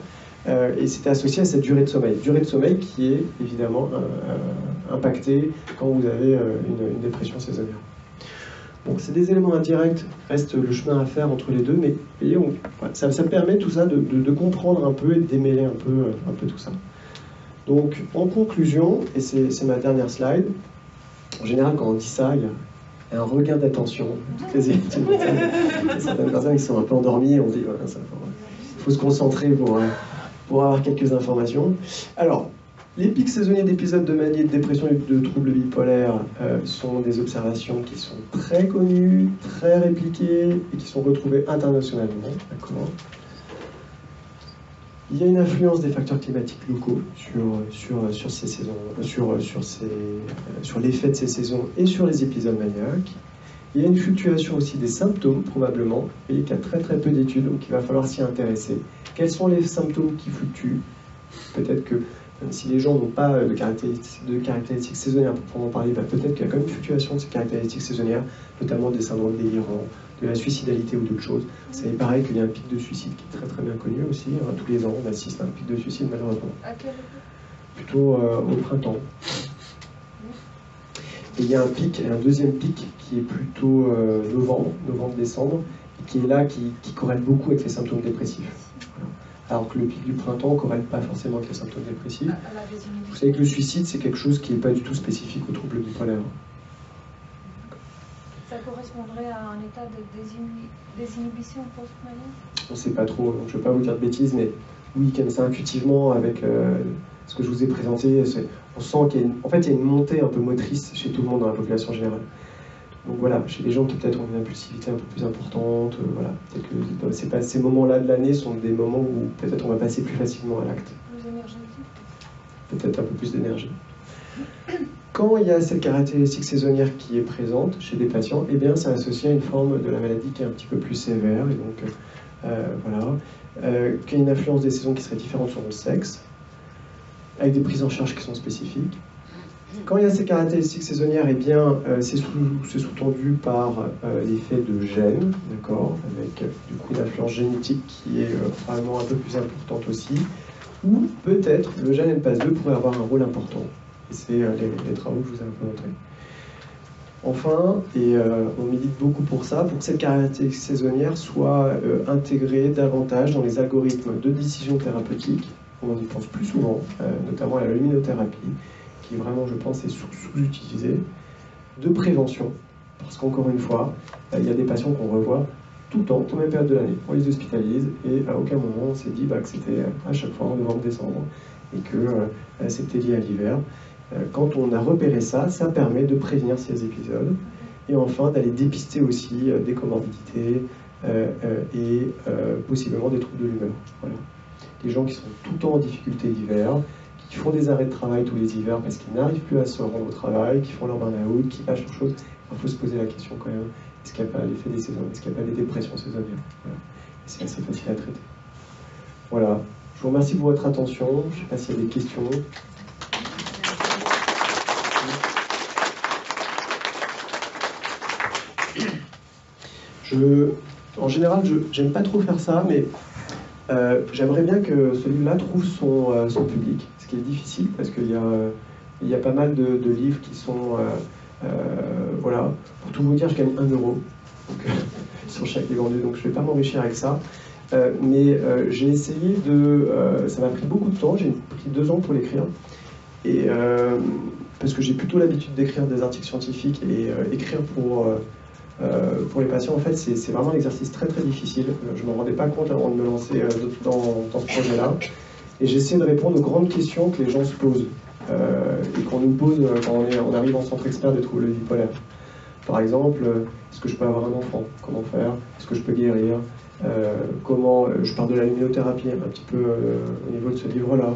et c'était associé à cette durée de sommeil qui est évidemment impactée quand vous avez une dépression saisonnière. Bon, c'est des éléments indirects, reste le chemin à faire entre les deux, mais voyez, ça permet tout ça de comprendre un peu et de démêler un peu tout ça. Donc, en conclusion, et c'est ma dernière slide, en général, quand on dit ça, il y a un regain d'attention. Certaines personnes qui sont un peu endormies, on dit, voilà, il faut se concentrer pour avoir quelques informations. Alors, les pics saisonniers d'épisodes de manie et de dépression et de troubles bipolaires sont des observations qui sont très connues, très répliquées et qui sont retrouvées internationalement. D'accord. Il y a une influence des facteurs climatiques locaux sur ces saisons, sur l'effet de ces saisons et sur les épisodes maniaques. Il y a une fluctuation aussi des symptômes, probablement, et il y a très très peu d'études, donc il va falloir s'y intéresser. Quels sont les symptômes qui fluctuent? Peut-être que même si les gens n'ont pas de caractéristiques saisonnières proprement parler, peut-être qu'il y a quand même une fluctuation de ces caractéristiques saisonnières, notamment des syndromes délirants, de la suicidalité ou d'autres choses. C'est pareil qu'il y a un pic de suicide qui est très très bien connu aussi. Tous les ans, on assiste à un pic de suicide, malheureusement. À quel époque? Plutôt au printemps. Et il y a un deuxième pic qui est plutôt novembre-décembre, qui est là, qui corrèle beaucoup avec les symptômes dépressifs. Voilà. Alors que le pic du printemps ne corrèle pas forcément avec les symptômes dépressifs. Vous savez que le suicide, c'est quelque chose qui n'est pas du tout spécifique aux troubles bipolaires. Ça correspondrait à un état de désinhibition post-manie? On ne sait pas trop, donc je ne vais pas vous dire de bêtises, mais oui, comme ça, intuitivement, avec ce que je vous ai présenté, on sent qu'il y a une montée un peu motrice chez tout le monde dans la population générale. Donc voilà, chez les gens qui peut-être ont une impulsivité un peu plus importante, voilà, peut-être que ces moments-là de l'année sont des moments où peut-être on va passer plus facilement à l'acte. Plus énergétique? Peut-être un peu plus d'énergie. Quand il y a cette caractéristique saisonnière qui est présente chez des patients, eh bien c'est associé à une forme de la maladie qui est un petit peu plus sévère, et donc qui a une influence des saisons qui serait différente sur le sexe, avec des prises en charge qui sont spécifiques. Quand il y a ces caractéristiques saisonnières, eh bien c'est sous-tendu par l'effet de gènes, d'accord, avec du coup une influence génétique qui est probablement un peu plus importante aussi, ou peut-être le gène NPAS2 pourrait avoir un rôle important. Et c'est les travaux que je vous ai un peu montrés. Enfin, et on milite beaucoup pour ça, pour que cette caractéristique saisonnière soit intégrée davantage dans les algorithmes de décision thérapeutique. On y pense plus souvent, notamment à la luminothérapie, qui vraiment, je pense, est sous-utilisée, de prévention, parce qu'encore une fois, il y a des patients qu'on revoit tout le temps, toute la même période de l'année. On les hospitalise, et à aucun moment on s'est dit que c'était à chaque fois en novembre-décembre, et que c'était lié à l'hiver. Quand on a repéré ça, ça permet de prévenir ces épisodes, et enfin d'aller dépister aussi des comorbidités et possiblement des troubles de l'humeur. Voilà. Les gens qui sont tout le temps en difficulté l'hiver, qui font des arrêts de travail tous les hivers parce qu'ils n'arrivent plus à se rendre au travail, qui font leur burn-out, qui lâchent leurs choses, il faut se poser la question quand même, est-ce qu'il n'y a pas l'effet des saisons, est-ce qu'il n'y a pas des dépressions saisonnières? Voilà. Et c'est assez facile à traiter. Voilà. Je vous remercie pour votre attention. Je ne sais pas s'il y a des questions. En général, je n'aime pas trop faire ça, mais j'aimerais bien que ce livre-là trouve son public, ce qui est difficile parce qu'il y a pas mal de livres qui sont... voilà, pour tout vous dire, je gagne 1 euro donc, sur chaque livre vendu, donc je ne vais pas m'enrichir avec ça. Mais j'ai essayé ça m'a pris beaucoup de temps, j'ai pris 2 ans pour l'écrire, et parce que j'ai plutôt l'habitude d'écrire des articles scientifiques, et écrire pour les patients, en fait, c'est vraiment un exercice très très difficile. Je ne m'en rendais pas compte avant de me lancer dans ce projet-là, et j'essaie de répondre aux grandes questions que les gens se posent, et qu'on nous pose quand on arrive en centre expert des troubles bipolaires. Par exemple, est-ce que je peux avoir un enfant? Comment faire? Est-ce que je peux guérir? Je parle de la luminothérapie un petit peu au niveau de ce livre-là.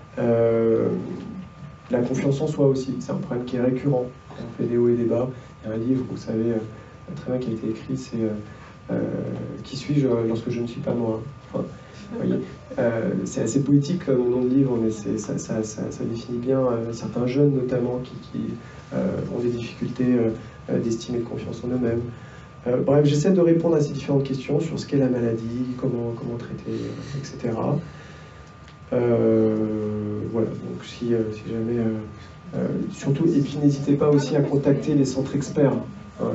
La confiance en soi aussi, c'est un problème qui est récurrent. On fait des hauts et des bas. Il y a un livre, vous savez, très bien qui a été écrit, c'est Qui suis-je lorsque je ne suis pas moi? Enfin, vous voyez, c'est assez poétique comme nom de livre, mais ça définit bien certains jeunes notamment qui ont des difficultés d'estime et de confiance en eux-mêmes. Bref, j'essaie de répondre à ces différentes questions sur ce qu'est la maladie, comment traiter, etc. Voilà, donc si jamais... surtout, et puis n'hésitez pas aussi à contacter les centres experts. Hein,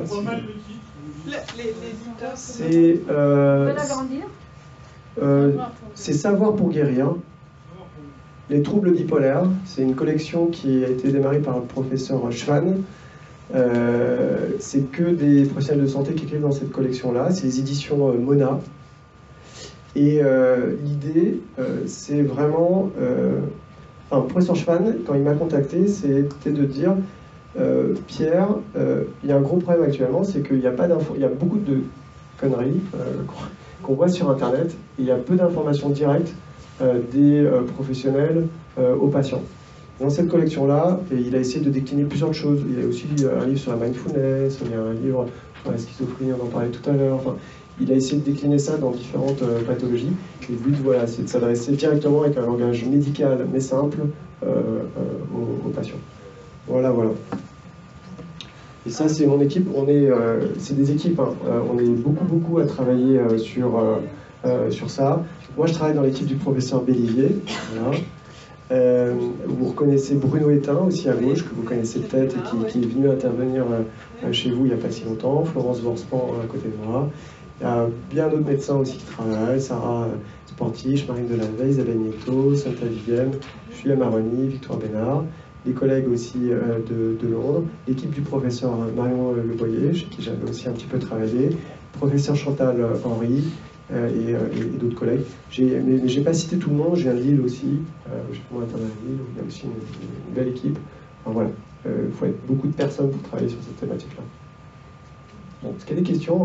c'est Savoir pour guérir. Les troubles bipolaires, c'est une collection qui a été démarrée par le professeur Schwann. C'est que des professionnels de santé qui écrivent dans cette collection-là. C'est les éditions Mona. Et l'idée, c'est vraiment... Enfin, le professeur Schwann, quand il m'a contacté, c'était de dire Pierre, il y a un gros problème actuellement, c'est qu'il n'y a pas d'infos, il y a beaucoup de conneries qu'on voit sur Internet, et il y a peu d'informations directes des professionnels aux patients. Dans cette collection-là, il a essayé de décliner plusieurs choses. Il y a aussi un livre sur la mindfulness, il y a un livre sur la schizophrénie, on en parlait tout à l'heure. Enfin, il a essayé de décliner ça dans différentes pathologies. Et le but, voilà, c'est de s'adresser directement avec un langage médical, mais simple, aux patients. Voilà, voilà. Et ça, c'est mon équipe. C'est des équipes. Hein. On est beaucoup à travailler sur ça. Moi, je travaille dans l'équipe du professeur Bellivier. Voilà. Vous reconnaissez Bruno Étain aussi à gauche, que vous connaissez peut-être et qui est venu intervenir chez vous il n'y a pas si longtemps. Florence Vorspan à côté de moi. Il y a bien d'autres médecins aussi qui travaillent. Sarah Sportiche, Marine Delavey, Isabelle Nieto, Santa Vivienne, Julia Maroni, Victoire Bénard. Les collègues aussi de Londres. L'équipe du professeur Marion Leboyer, chez qui j'avais aussi un petit peu travaillé. Professeur Chantal Henry. Et d'autres collègues. Mais je n'ai pas cité tout le monde, j'ai un Lille aussi, j'ai mon interne à Lille, où il y a aussi une belle équipe. Enfin, voilà, il faut être beaucoup de personnes pour travailler sur cette thématique-là. Bon, est-ce qu'il y a des questions encore ?